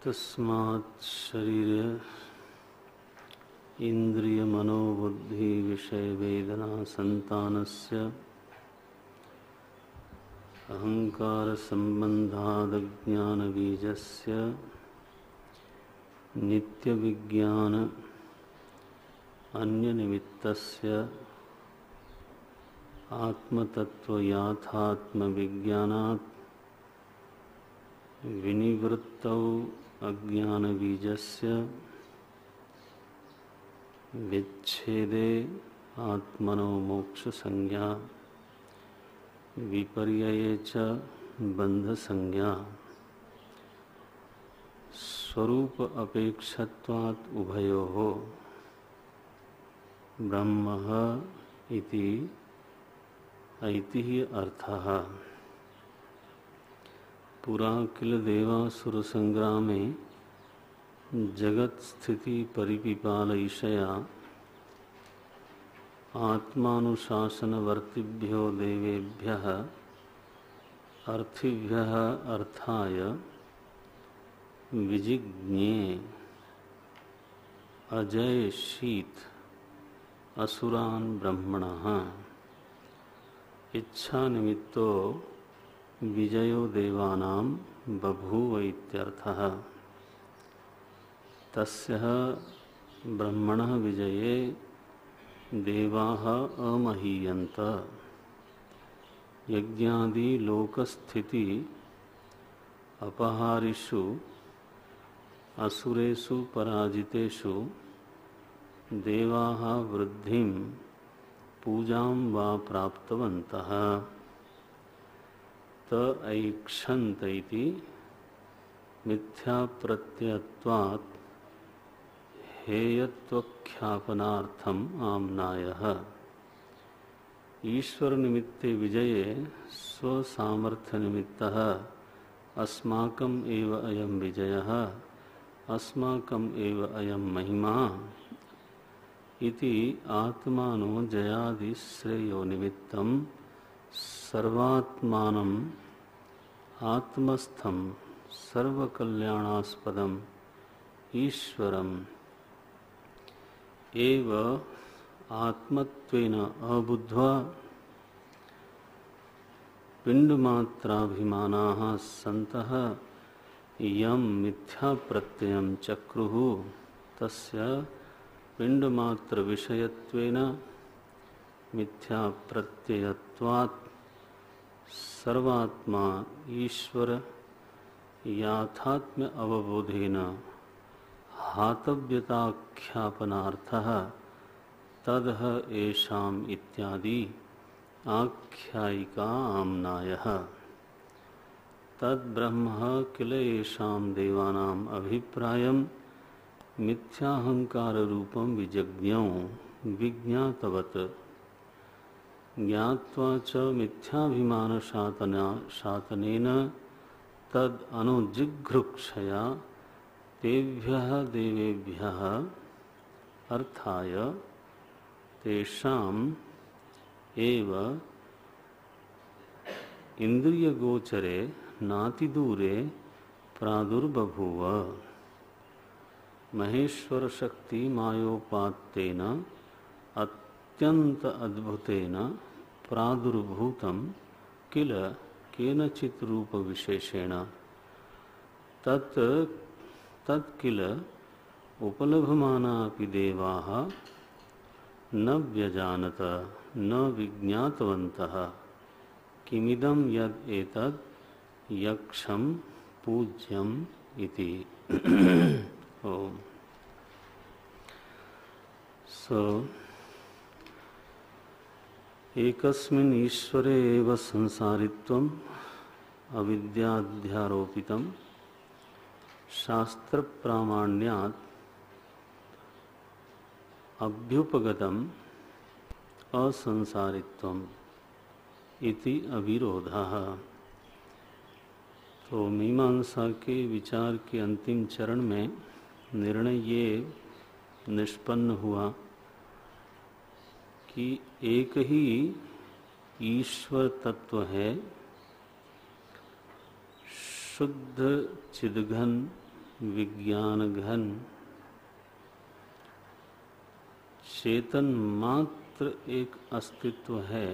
तस्मात् शरीर इंद्रिय मनोबुद्धि विषय वेदना संतानस्य अहंकार संबंधादज्ञान बीजस्य नित्य विज्ञान अन्य निमित्तस्य आत्मतत्व याथात्म विज्ञानात् विनिवृत्तौ अज्ञान बीजस्य विच्छेदे आत्मनो मोक्ष संज्ञा विपर्यये च बंध संज्ञा स्वरूप अपेक्षत्वात् उभयोः ब्रह्म इति ऐतिः अर्थः। पुरा किल देवासुर संग्रामे जगत स्थिति परिपिपालयिषया आत्मानुशासनवर्तिभ्यो देवेभ्यः अर्थिभ्यः अर्थाय विजिज्ञे अजयशीत असुरान् ब्रह्मणः इच्छा निमित्तो विजयो देवानां बभूव इत्यर्थः। तस्यः ब्रह्मणः विजये देवाः अमहीयन्त। यज्ञादि लोकस्थिति अपहारिषु असुरेषु पराजितेषु देवाः वृद्धिं पूजां वा प्राप्तवन्तः। त ऐक्षन्त इति मिथ्याप्रत्ययत्वात् हेयत्वख्यापनार्थम आम्नायः। ईश्वर निमित्ते विजये स्वसामर्थ्य निमित्तः अस्माकम् एव अयं विजयः अस्माकम् एव अयं महिमा इति आत्मानो जयादि श्रेयो निमित्तं सर्वात्मानम् आत्मस्थं सर्वकल्याणास्पदम् ईश्वरम् एव आत्मत्वेन अबुद्ध्वा पिंडमात्राभिमानाः सन्तः यं मिथ्याप्रत्ययं चक्रुः तस्य पिंडमात्र विषयत्वेन मिथ्याप्रत्ययत्वात् सर्वात्मा ईश्वर याथात्म्य अवबोधेन हातव्यताख्यापनार्थः तदह एषाम् इत्यादि आख्यायिका आम्नायः। तद्ब्रह्म किल एषां देवानाम् अभिप्रायं मिथ्याहंकार रूपं विजज्ञौ विज्ञातवत् ज्ञात्वा च मिथ्याभिमान शातनेन तद अनुजिघ्रुक्षया तेभ्यः देवेभ्यः अर्थाय तेषाम् एव इंद्रियगोचरे नातिदूरे प्रादुर्बभूव। महेश्वर शक्ति मायोपात्तेन अत्यंत अद्भुतेन प्रादुर्भूतं किल केनचित् रूप विशेषेण तत् किल उपलभमानापि देवाः न व्यजानत न विज्ञातवन्तः किमिदं यद् एतद् यक्षं पूज्यम् इति। ओम। सो एकस्मिन् ईश्वरे एव संसारित्वम् अविद्याध्यारोपितं शास्त्र प्रामाण्यात् अभ्युपगतम् असंसारित्वम् इति अविरोधः। तो मीमांसा के विचार के अंतिम चरण में निर्णय ये निष्पन्न हुआ कि एक ही ईश्वर तत्व है, शुद्ध चिद्घन विज्ञान घन चेतन मात्र एक अस्तित्व है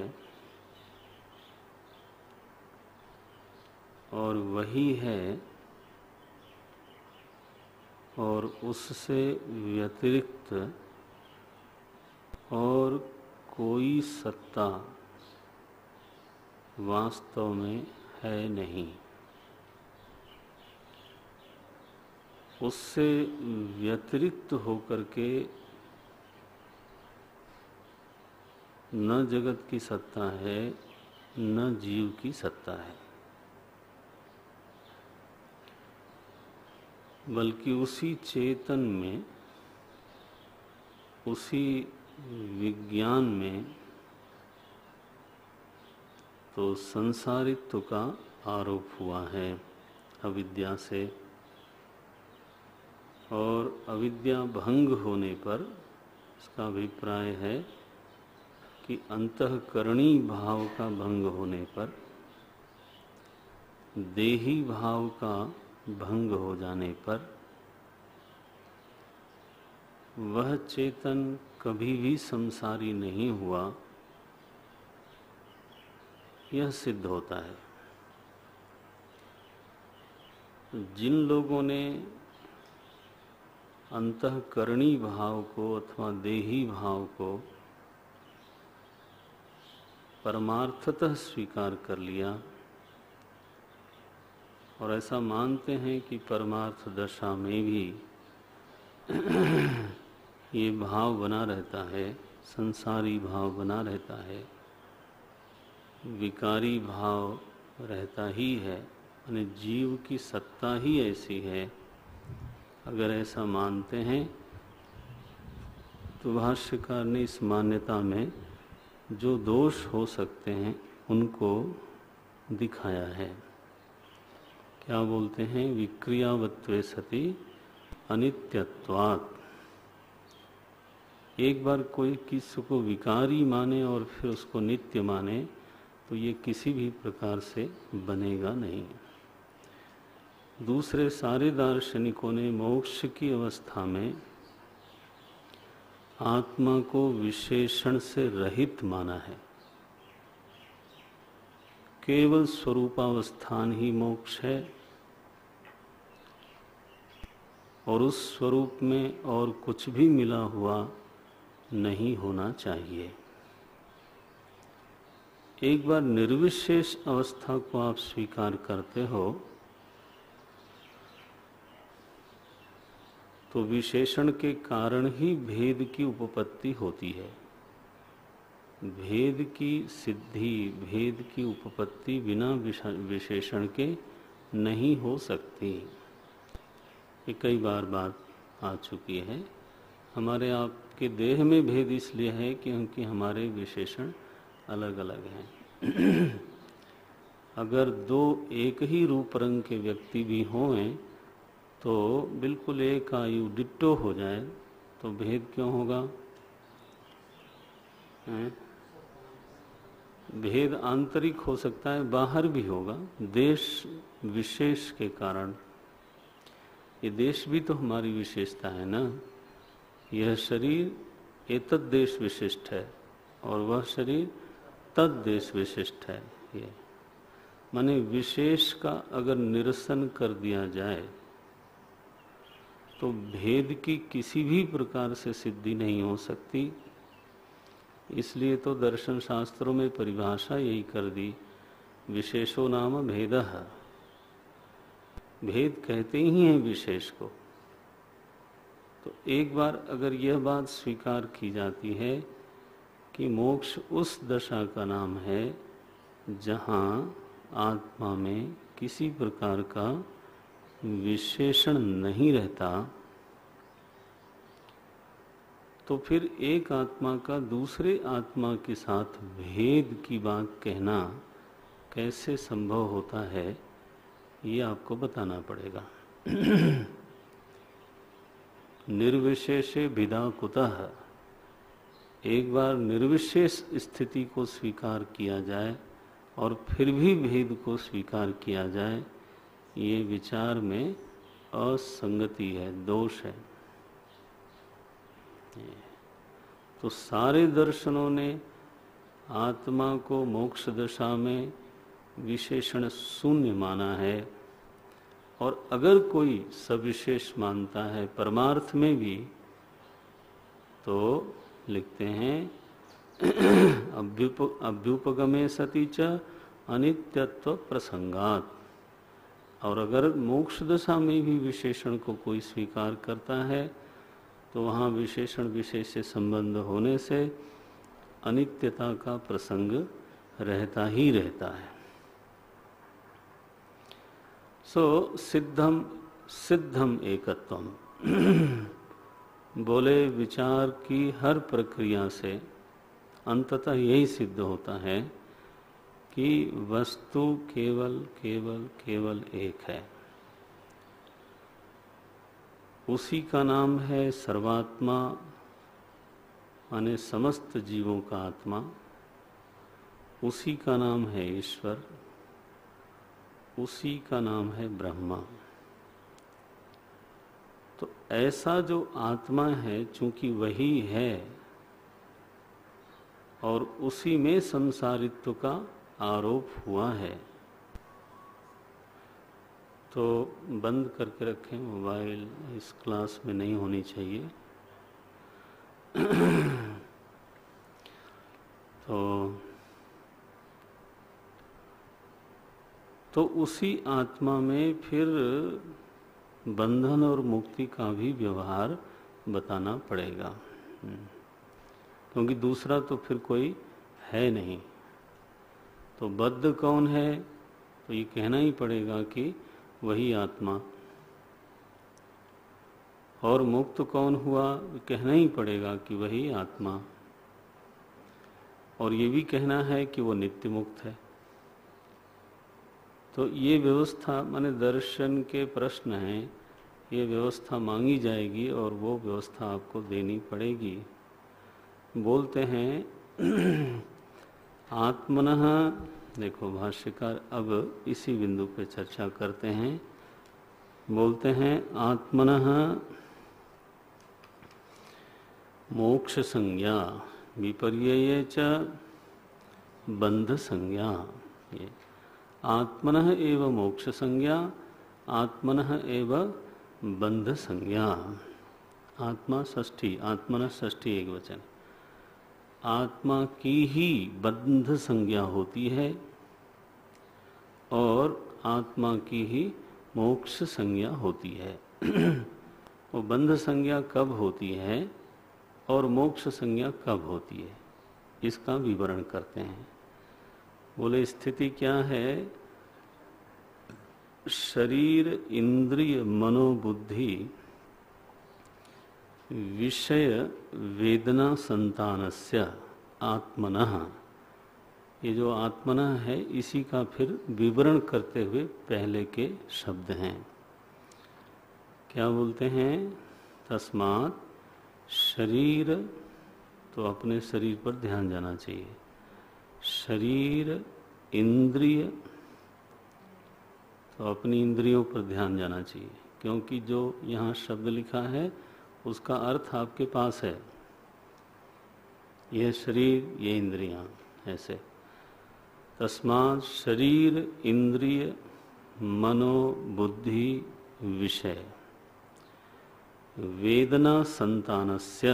और वही है और उससे व्यतिरिक्त और कोई सत्ता वास्तव में है नहीं। उससे व्यतिरिक्त होकर के न जगत की सत्ता है न जीव की सत्ता है, बल्कि उसी चेतन में, उसी विज्ञान में तो संसारित्व का आरोप हुआ है अविद्या से, और अविद्या भंग होने पर इसका अभिप्राय है कि अंतःकरणी भाव का भंग होने पर, देही भाव का भंग हो जाने पर वह चेतन कभी भी संसारी नहीं हुआ, यह सिद्ध होता है। जिन लोगों ने अंतःकरणी भाव को अथवा देही भाव को परमार्थतः स्वीकार कर लिया और ऐसा मानते हैं कि परमार्थ दशा में भी ये भाव बना रहता है, संसारी भाव बना रहता है, विकारी भाव रहता ही है, यानी जीव की सत्ता ही ऐसी है, अगर ऐसा मानते हैं तो भाष्यकार ने इस मान्यता में जो दोष हो सकते हैं उनको दिखाया है। क्या बोलते हैं? विक्रियावत्वे सति अनित्यत्वात्। एक बार कोई किसी को विकारी माने और फिर उसको नित्य माने तो ये किसी भी प्रकार से बनेगा नहीं। दूसरे सारे दार्शनिकों ने मोक्ष की अवस्था में आत्मा को विशेषण से रहित माना है। केवल स्वरूपावस्थान ही मोक्ष है और उस स्वरूप में और कुछ भी मिला हुआ नहीं होना चाहिए। एक बार निर्विशेष अवस्था को आप स्वीकार करते हो तो विशेषण के कारण ही भेद की उपपत्ति होती है। भेद की सिद्धि, भेद की उपपत्ति बिना विशेषण के नहीं हो सकती। ये कई बार बात आ चुकी है। हमारे आपके देह में भेद इसलिए है क्योंकि हमारे विशेषण अलग अलग हैं। अगर दो एक ही रूप रंग के व्यक्ति भी हों तो बिल्कुल एक आयु डिट्टो हो जाए तो भेद क्यों होगा? भेद आंतरिक हो सकता है, बाहर भी होगा, देश विशेष के कारण। ये देश भी तो हमारी विशेषता है ना। यह शरीर एतद देश विशिष्ट है और वह शरीर तद देश विशिष्ट है। ये माने विशेष का अगर निरसन कर दिया जाए तो भेद की किसी भी प्रकार से सिद्धि नहीं हो सकती। इसलिए तो दर्शन शास्त्रों में परिभाषा यही कर दी, विशेषो नाम भेदः। भेद कहते ही हैं विशेष को। तो एक बार अगर यह बात स्वीकार की जाती है कि मोक्ष उस दशा का नाम है जहाँ आत्मा में किसी प्रकार का विशेषण नहीं रहता, तो फिर एक आत्मा का दूसरे आत्मा के साथ भेद की बात कहना कैसे संभव होता है, ये आपको बताना पड़ेगा। निर्विशेषे भिदा कुतः। एक बार निर्विशेष स्थिति को स्वीकार किया जाए और फिर भी भेद को स्वीकार किया जाए, ये विचार में असंगति है, दोष है। तो सारे दर्शनों ने आत्मा को मोक्ष दशा में विशेषण शून्य माना है, और अगर कोई सविशेष मानता है परमार्थ में भी, तो लिखते हैं अभ्युपगमे सति च अनित्यत्व प्रसंगात। और अगर मोक्ष दशा में भी विशेषण को कोई स्वीकार करता है तो वहाँ विशेषण विशेष से संबंध होने से अनित्यता का प्रसंग रहता ही रहता है। सो सिद्धम सिद्धम एकत्वम बोले विचार की हर प्रक्रिया से अंततः यही सिद्ध होता है कि वस्तु केवल केवल केवल एक है। उसी का नाम है सर्वात्मा, माने समस्त जीवों का आत्मा। उसी का नाम है ईश्वर, उसी का नाम है ब्रह्मा। तो ऐसा जो आत्मा है, चूंकि वही है और उसी में संसारित्व का आरोप हुआ है, तो बंद करके रखें मोबाइल, इस क्लास में नहीं होनी चाहिए। तो उसी आत्मा में फिर बंधन और मुक्ति का भी व्यवहार बताना पड़ेगा, क्योंकि दूसरा तो फिर कोई है नहीं। तो बद्ध कौन है, तो ये कहना ही पड़ेगा कि वही आत्मा। और मुक्त कौन हुआ, कहना ही पड़ेगा कि वही आत्मा। और ये भी कहना है कि वो नित्य मुक्त है। तो ये व्यवस्था, माने दर्शन के प्रश्न हैं, ये व्यवस्था मांगी जाएगी और वो व्यवस्था आपको देनी पड़ेगी। बोलते हैं आत्मनः, देखो भाष्यकार अब इसी बिंदु पे चर्चा करते हैं। बोलते हैं आत्मनः मोक्ष संज्ञा विपर्यये च बंध संज्ञा। ये आत्मनः एव मोक्ष संज्ञा, आत्मनः एव बंध संज्ञा। आत्मा षष्ठी, आत्मनः षष्ठी एक वचन। आत्मा की ही बंध संज्ञा होती है और आत्मा की ही मोक्ष संज्ञा होती है। वो बंध संज्ञा कब होती है और मोक्ष संज्ञा कब होती है, इसका विवरण करते हैं। बोले स्थिति क्या है, शरीर इंद्रिय मनोबुद्धि विषय वेदना संतानस्य आत्मनः, ये जो आत्मनः है इसी का फिर विवरण करते हुए पहले के शब्द हैं। क्या बोलते हैं, तस्मात् शरीर, तो अपने शरीर पर ध्यान जाना चाहिए। शरीर इंद्रिय, तो अपनी इंद्रियों पर ध्यान जाना चाहिए, क्योंकि जो यहाँ शब्द लिखा है उसका अर्थ आपके पास है। यह शरीर, ये इंद्रियां, ऐसे। तस्मात् शरीर इंद्रिय मनो बुद्धि विषय वेदना संतानस्य,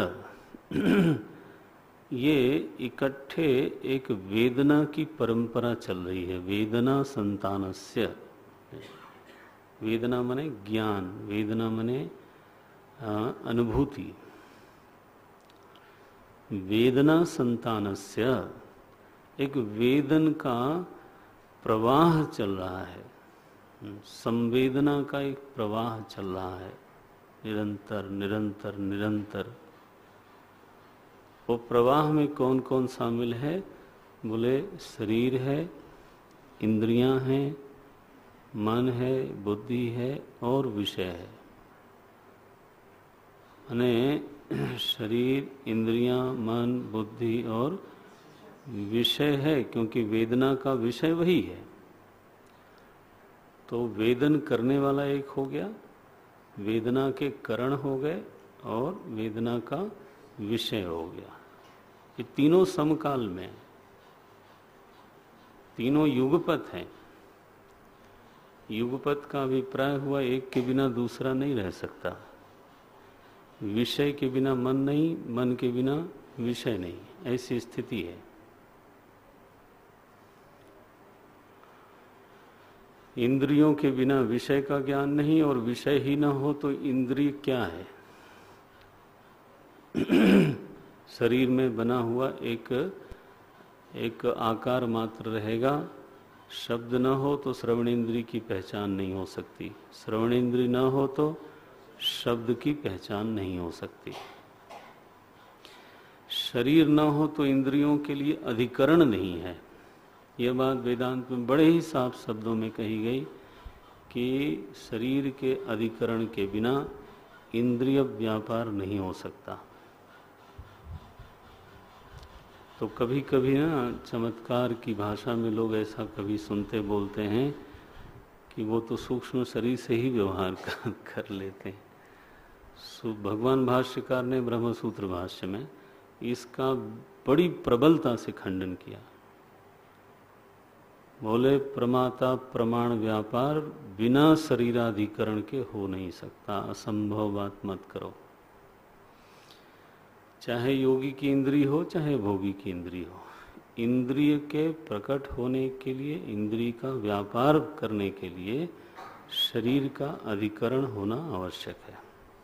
ये इकट्ठे एक वेदना की परंपरा चल रही है। वेदना संतानस्य, वेदना माने ज्ञान, वेदना माने अनुभूति। वेदना संतानस्य, एक वेदन का प्रवाह चल रहा है, संवेदना का एक प्रवाह चल रहा है, निरंतर निरंतर निरंतर। वो प्रवाह में कौन कौन शामिल है, बोले शरीर है, इंद्रियां हैं, मन है, बुद्धि है और विषय है। माने शरीर इंद्रियां मन बुद्धि और विषय है, क्योंकि वेदना का विषय वही है। तो वेदन करने वाला एक हो गया वेदना के कारण हो गए और वेदना का विषय हो गया। ये तीनों समकाल में, तीनों युगपत हैं। युगपत का अभिप्राय हुआ एक के बिना दूसरा नहीं रह सकता, विषय के बिना मन नहीं, मन के बिना विषय नहीं, ऐसी स्थिति है। इंद्रियों के बिना विषय का ज्ञान नहीं, और विषय ही ना हो तो इंद्रिय क्या है? शरीर में बना हुआ एक आकार मात्र रहेगा। शब्द न हो तो श्रवण इंद्रिय की पहचान नहीं हो सकती, श्रवण इंद्रिय न हो तो शब्द की पहचान नहीं हो सकती। शरीर न हो तो इंद्रियों के लिए अधिकरण नहीं है। यह बात वेदांत में बड़े ही साफ शब्दों में कही गई कि शरीर के अधिकरण के बिना इंद्रिय व्यापार नहीं हो सकता। तो कभी कभी ना चमत्कार की भाषा में लोग ऐसा कभी सुनते बोलते हैं कि वो तो सूक्ष्म शरीर से ही व्यवहार कर लेते हैं। भगवान भाष्यकार ने ब्रह्मसूत्र भाष्य में इसका बड़ी प्रबलता से खंडन किया। बोले प्रमाता प्रमाण व्यापार बिना शरीराधिकरण के हो नहीं सकता, असंभव बात मत करो। चाहे योगी की इंद्रिय हो चाहे भोगी की इंद्रिय हो, इंद्रिय के प्रकट होने के लिए, इंद्रिय का व्यापार करने के लिए शरीर का अधिकरण होना आवश्यक है।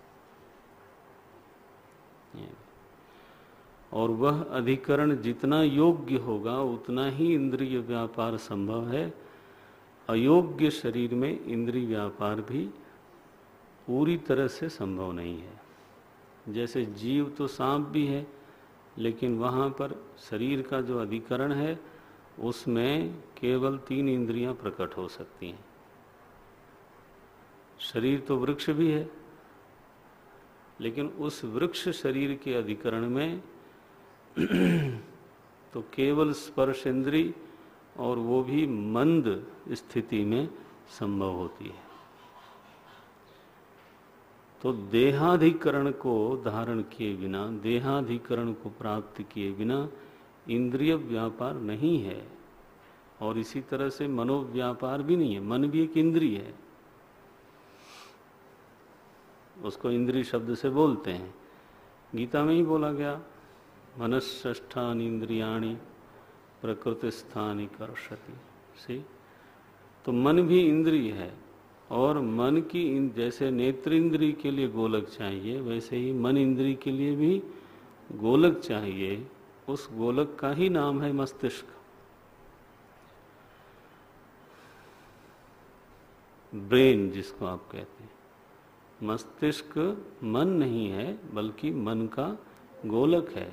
और वह अधिकरण जितना योग्य होगा उतना ही इंद्रिय व्यापार संभव है। अयोग्य शरीर में इंद्रिय व्यापार भी पूरी तरह से संभव नहीं है। जैसे जीव तो सांप भी है, लेकिन वहाँ पर शरीर का जो अधिकरण है उसमें केवल 3 इंद्रियां प्रकट हो सकती हैं। शरीर तो वृक्ष भी है, लेकिन उस वृक्ष शरीर के अधिकरण में तो केवल स्पर्श इंद्रिय, और वो भी मंद स्थिति में संभव होती है। तो देहाधिकरण को धारण किए बिना, देहाधिकरण को प्राप्त किए बिना इंद्रिय व्यापार नहीं है। और इसी तरह से मनोव्यापार भी नहीं है। मन भी एक इंद्रिय है, उसको इंद्रिय शब्द से बोलते हैं। गीता में ही बोला गया, मनस्षष्ठानि इंद्रियाणि प्रकृतिस्थानि कर्षति। सी, तो मन भी इंद्रिय है, और मन की जैसे नेत्र इंद्रिय के लिए गोलक चाहिए, वैसे ही मन इंद्रिय के लिए भी गोलक चाहिए। उस गोलक का ही नाम है मस्तिष्क। ब्रेन जिसको आप कहते हैं, मस्तिष्क मन नहीं है बल्कि मन का गोलक है।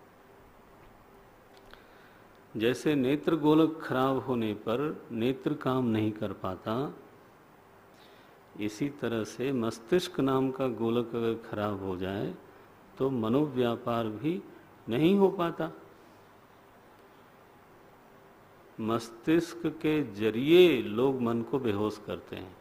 जैसे नेत्र गोलक खराब होने पर नेत्र काम नहीं कर पाता, इसी तरह से मस्तिष्क नाम का गोलक अगर खराब हो जाए तो मनोव्यापार भी नहीं हो पाता। मस्तिष्क के जरिए लोग मन को बेहोश करते हैं।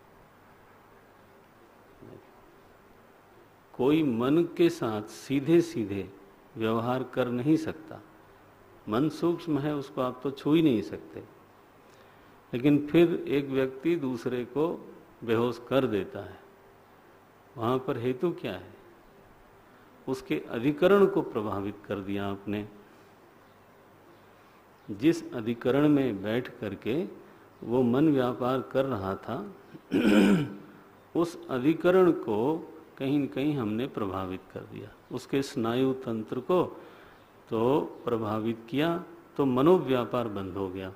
कोई मन के साथ सीधे सीधे व्यवहार कर नहीं सकता। मन सूक्ष्म है, उसको आप तो छू ही नहीं सकते, लेकिन फिर एक व्यक्ति दूसरे को बेहोश कर देता है। वहाँ पर हेतु क्या है? उसके अधिकरण को प्रभावित कर दिया आपने। जिस अधिकरण में बैठ करके वो मन व्यापार कर रहा था उस अधिकरण को कहीं न कहीं हमने प्रभावित कर दिया, उसके स्नायु तंत्र को तो प्रभावित किया, तो मनोव्यापार बंद हो गया।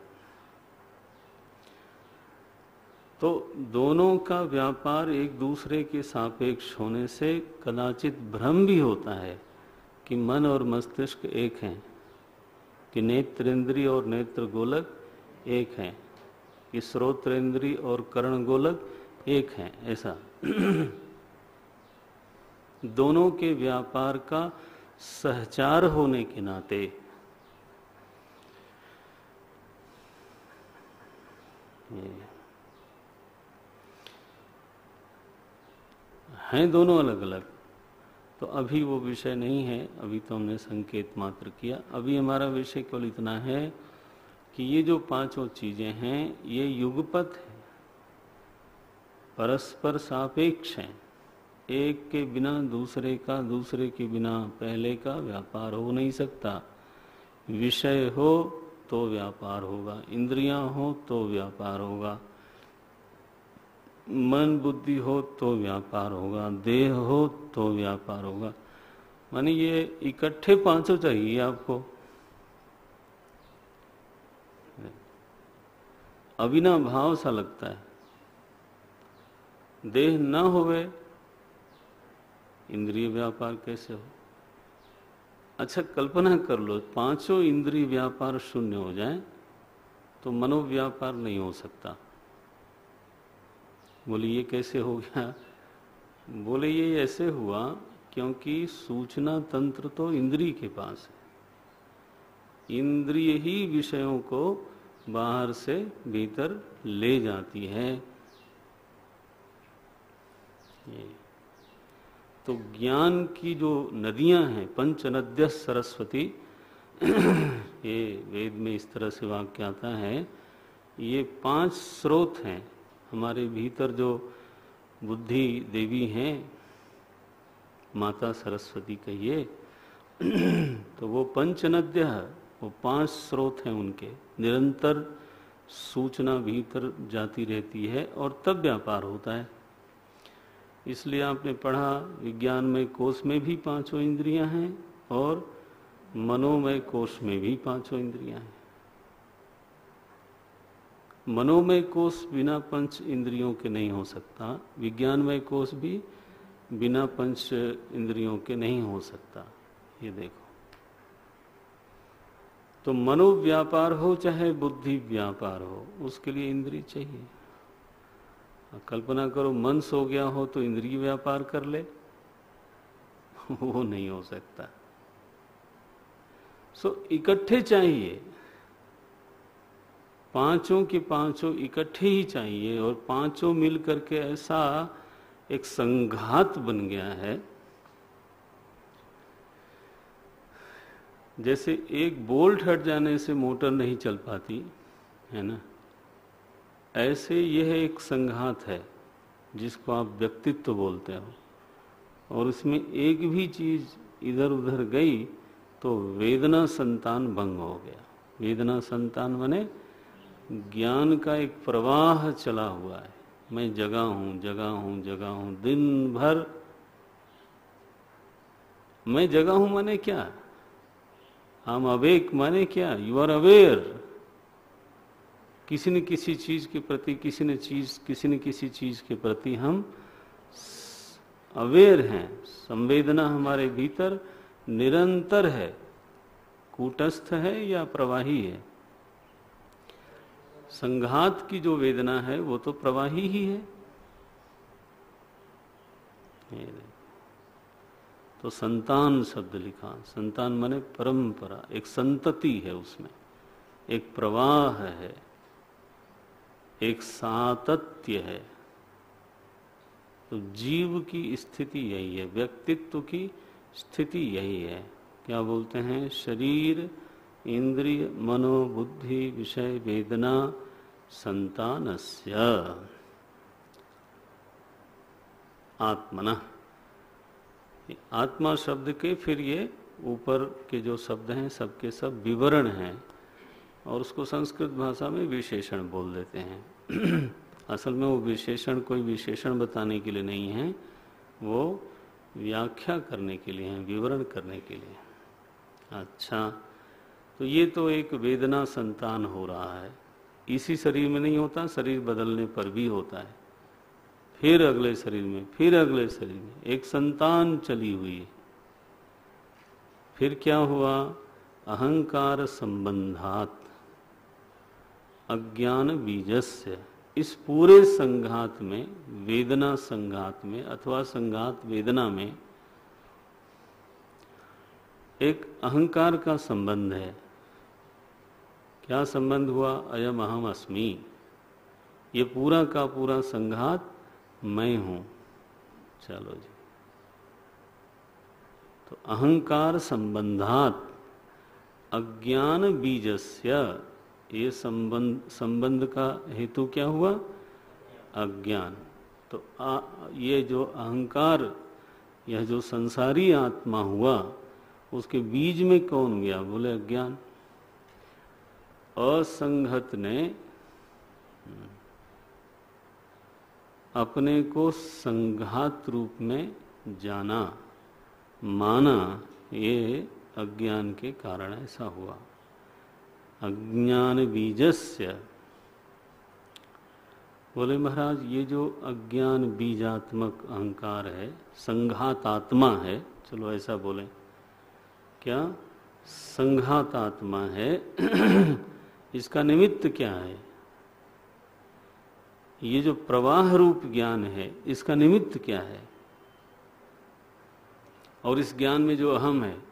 तो दोनों का व्यापार एक दूसरे के सापेक्ष होने से कदाचित भ्रम भी होता है कि मन और मस्तिष्क एक हैं, कि नेत्रेंद्रिय और नेत्र गोलक एक हैं, कि श्रोत्रेंद्रिय और कर्ण गोलक एक हैं। ऐसा दोनों के व्यापार का सहचार होने के नाते हैं दोनों अलग अलग। तो अभी वो विषय नहीं है, अभी तो हमने संकेत मात्र किया। अभी हमारा विषय केवल इतना है कि ये जो पांचों चीजें हैं ये युगपत है, परस्पर सापेक्ष हैं। एक के बिना दूसरे का, दूसरे के बिना पहले का व्यापार हो नहीं सकता। विषय हो तो व्यापार होगा, इंद्रियां हो तो व्यापार होगा, मन बुद्धि हो तो व्यापार होगा, देह हो तो व्यापार होगा। माने ये इकट्ठे पांचों चाहिए आपको। अविनाभाव सा लगता है। देह न होवे इंद्रिय व्यापार कैसे हो? अच्छा कल्पना कर लो, पांचों इंद्रिय व्यापार शून्य हो जाए तो मनोव्यापार नहीं हो सकता। बोले ये कैसे हो गया? बोले ये ऐसे हुआ क्योंकि सूचना तंत्र तो इंद्रिय के पास है। इंद्रिय ही विषयों को बाहर से भीतर ले जाती है। ये तो ज्ञान की जो नदियां हैं, पंच नद्य सरस्वती, ये वेद में इस तरह से वाक्य आता है। ये 5 स्रोत हैं हमारे भीतर। जो बुद्धि देवी हैं, माता सरस्वती कहिए, तो वो पंच नद्य है, वो 5 स्रोत हैं उनके। निरंतर सूचना भीतर जाती रहती है और तब व्यापार होता है। इसलिए आपने पढ़ा विज्ञानमय कोश में भी 5 इंद्रियां हैं और मनोमय कोश में भी 5 इंद्रियां हैं। मनोमय कोश बिना 5 इंद्रियों के नहीं हो सकता, विज्ञानमय कोश भी बिना 5 इंद्रियों के नहीं हो सकता। ये देखो, तो मनोव्यापार हो चाहे बुद्धि व्यापार हो, उसके लिए इंद्रिय चाहिए। कल्पना करो मन सो गया हो तो इंद्रिय व्यापार कर ले, वो नहीं हो सकता। सो इकट्ठे चाहिए, पांचों के पांचों इकट्ठे ही चाहिए। और पांचों मिल करके ऐसा एक संघात बन गया है, जैसे एक बोल्ट हट जाने से मोटर नहीं चल पाती है ना, ऐसे यह एक संघात है जिसको आप व्यक्तित्व बोलते हो। और उसमें एक भी चीज इधर उधर गई तो वेदना संतान भंग हो गया। वेदना संतान माने ज्ञान का एक प्रवाह चला हुआ है। मैं जगा हूं, जगा हूं, जगा हूं, दिन भर मैं जगा हूं माने क्या? हम अवेक माने क्या? You are aware. किसी न किसी चीज के प्रति, किसी न किसी चीज के प्रति हम अवेयर हैं। संवेदना हमारे भीतर निरंतर है, कूटस्थ है या प्रवाही है। संघात की जो वेदना है वो तो प्रवाही ही है। तो संतान शब्द लिखा, संतान माने परंपरा, एक संतति है उसमें, एक प्रवाह है, एक सातत्य है। तो जीव की स्थिति यही है, व्यक्तित्व की स्थिति यही है। क्या बोलते हैं? शरीर, इंद्रिय, मनो, बुद्धि, विषय, वेदना संतानस्य आत्मना। आत्मा शब्द के फिर ये ऊपर के जो शब्द हैं सबके सब विवरण हैं और उसको संस्कृत भाषा में विशेषण बोल देते हैं। असल में वो विशेषण कोई विशेषण बताने के लिए नहीं है, वो व्याख्या करने के लिए है, विवरण करने के लिए। अच्छा, तो ये तो एक वेदना संतान हो रहा है। इसी शरीर में नहीं होता, शरीर बदलने पर भी होता है। फिर अगले शरीर में, फिर अगले शरीर में एक संतान चली हुई है। फिर क्या हुआ? अहंकार संबंधात अज्ञान बीजस्य। इस पूरे संघात में, वेदना संघात में अथवा संघात वेदना में एक अहंकार का संबंध है। क्या संबंध हुआ? अयम अहम अस्मि। ये पूरा का पूरा संघात मैं हूं, चलो जी, तो अहंकार संबंधात अज्ञान बीजस्य, ये संबंध का हेतु क्या हुआ? अज्ञान। तो ये जो अहंकार, यह जो संसारी आत्मा हुआ, उसके बीज में कौन गया? बोले अज्ञान। असंगत ने अपने को संघात रूप में जाना, माना, ये अज्ञान के कारण ऐसा हुआ। अज्ञान बीजस्य, बोले महाराज ये जो अज्ञान बीजात्मक अहंकार है, संघात आत्मा है, चलो ऐसा बोले, क्या संघात आत्मा है इसका निमित्त क्या है? ये जो प्रवाह रूप ज्ञान है, इसका निमित्त क्या है? और इस ज्ञान में जो अहम है,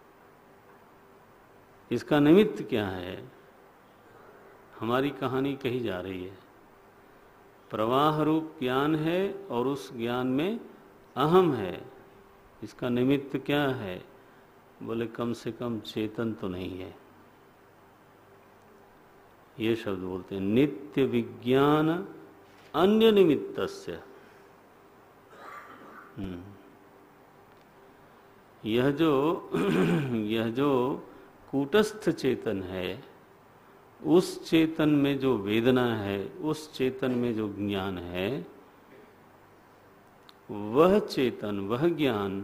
इसका निमित्त क्या है? हमारी कहानी कही जा रही है। प्रवाह रूप ज्ञान है और उस ज्ञान में अहम है, इसका निमित्त क्या है? बोले कम से कम चेतन तो नहीं है। ये शब्द बोलते हैं नित्य विज्ञान अन्य निमित्तस्य। यह जो कूटस्थ चेतन है, उस चेतन में जो वेदना है, उस चेतन में जो ज्ञान है, वह चेतन, वह ज्ञान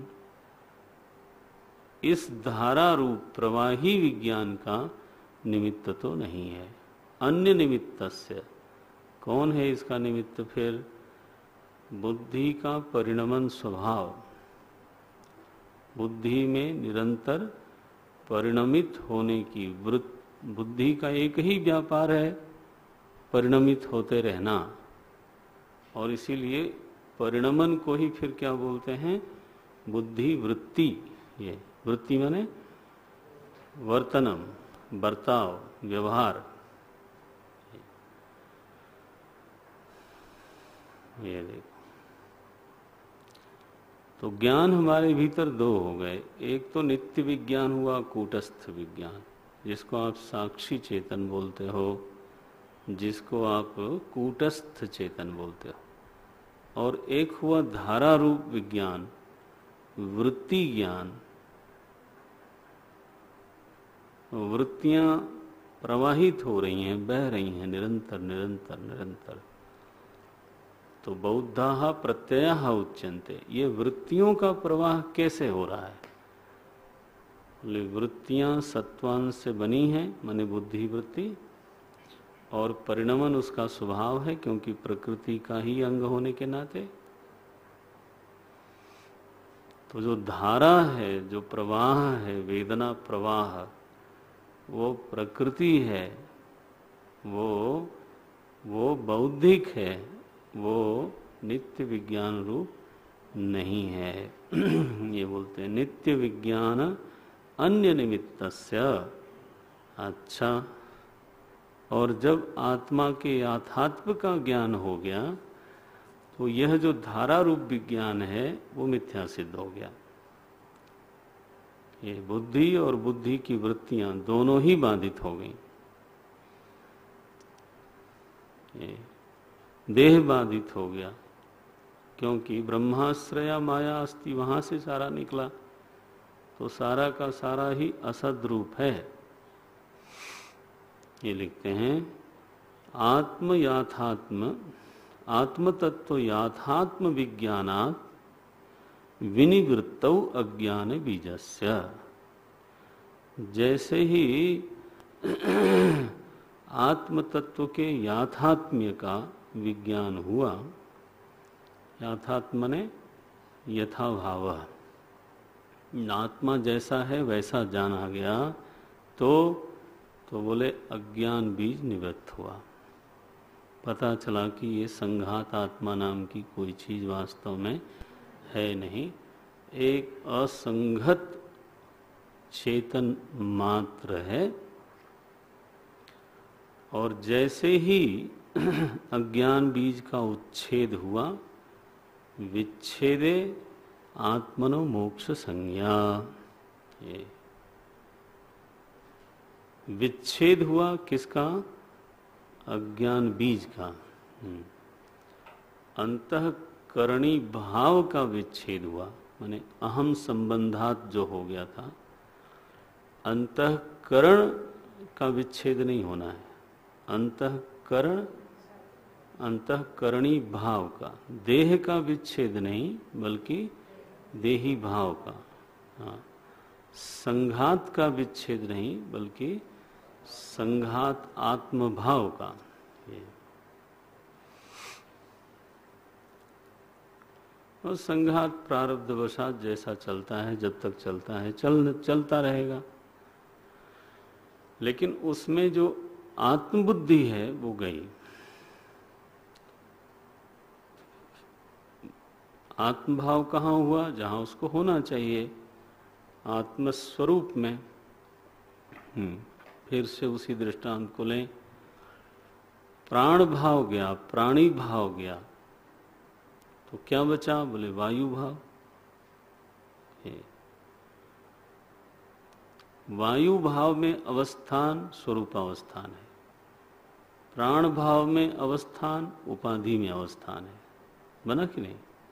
इस धारा रूप प्रवाही विज्ञान का निमित्त तो नहीं है। अन्य निमित्तस्य, कौन है इसका निमित्त फिर? बुद्धि का परिणमन स्वभाव, बुद्धि में निरंतर परिणमित होने की वृत्ति। बुद्धि का एक ही व्यापार है, परिणमित होते रहना, और इसीलिए परिणमन को ही फिर क्या बोलते हैं? बुद्धि वृत्ति। ये वृत्ति माने वर्तनम, बर्ताव, व्यवहार। ये देखो, तो ज्ञान हमारे भीतर दो हो गए। एक तो नित्य विज्ञान हुआ, कूटस्थ विज्ञान, जिसको आप साक्षी चेतन बोलते हो, जिसको आप कूटस्थ चेतन बोलते हो। और एक हुआ धारा रूप विज्ञान, वृत्ति ज्ञान। वृत्तियां प्रवाहित हो रही हैं, बह रही हैं निरंतर निरंतर निरंतर। तो बौद्धाः प्रत्ययः उच्यन्ते। ये वृत्तियों का प्रवाह कैसे हो रहा है? वृत्तियां सत्वांश से बनी हैं, माने बुद्धि वृत्ति, और परिणमन उसका स्वभाव है, क्योंकि प्रकृति का ही अंग होने के नाते। तो जो धारा है, जो प्रवाह है, वेदना प्रवाह, वो प्रकृति है, वो बौद्धिक है, वो नित्य विज्ञान रूप नहीं है। ये बोलते हैं नित्य विज्ञान अन्य निमित्तस्य। अच्छा, और जब आत्मा के याथात्म का ज्ञान हो गया, तो यह जो धारा रूप विज्ञान है, वो मिथ्या सिद्ध हो गया। ये बुद्धि और बुद्धि की वृत्तियां दोनों ही बाधित हो गई। ये देह बाधित हो गया, क्योंकि ब्रह्माश्रया माया अस्ति, वहां से सारा निकला, तो सारा का सारा ही असद रूप है। ये लिखते हैं आत्म याथात्म, आत्म तत्व याथात्म विज्ञानात् विनिवृत्तौ अज्ञान बीजस्य। जैसे ही आत्म तत्व के याथात्म्य का विज्ञान हुआ, याथात्म ने यथाभाव, आत्मा जैसा है वैसा जाना गया, तो बोले अज्ञान बीज निवृत्त हुआ। पता चला कि ये संघात आत्मा नाम की कोई चीज वास्तव में है नहीं, एक असंगत चेतन मात्र है। और जैसे ही अज्ञान बीज का उच्छेद हुआ, विच्छेदे आत्मनो मोक्ष संज्ञा। ये विच्छेद हुआ किसका? अज्ञान बीज का। अंतःकरणी भाव का विच्छेद हुआ, माने अहम संबंधात जो हो गया था। अंतःकरण का विच्छेद नहीं होना है, अंतःकरण अंतःकरणी भाव का, देह का विच्छेद नहीं बल्कि देही भाव का। हाँ, संघात का विच्छेद नहीं बल्कि संघात आत्म भाव का। ये और संघात प्रारब्धवशात जैसा चलता है, जब तक चलता है चलता रहेगा, लेकिन उसमें जो आत्मबुद्धि है वो गई। आत्मभाव कहाँ हुआ? जहाँ उसको होना चाहिए, आत्मस्वरूप में। फिर से उसी दृष्टांत को लें, प्राण भाव गया, प्राणी भाव गया, तो क्या बचा? बोले वायु भाव। वायु भाव में अवस्थान स्वरूपावस्थान है, प्राण भाव में अवस्थान उपाधि में अवस्थान है। बना कि नहीं?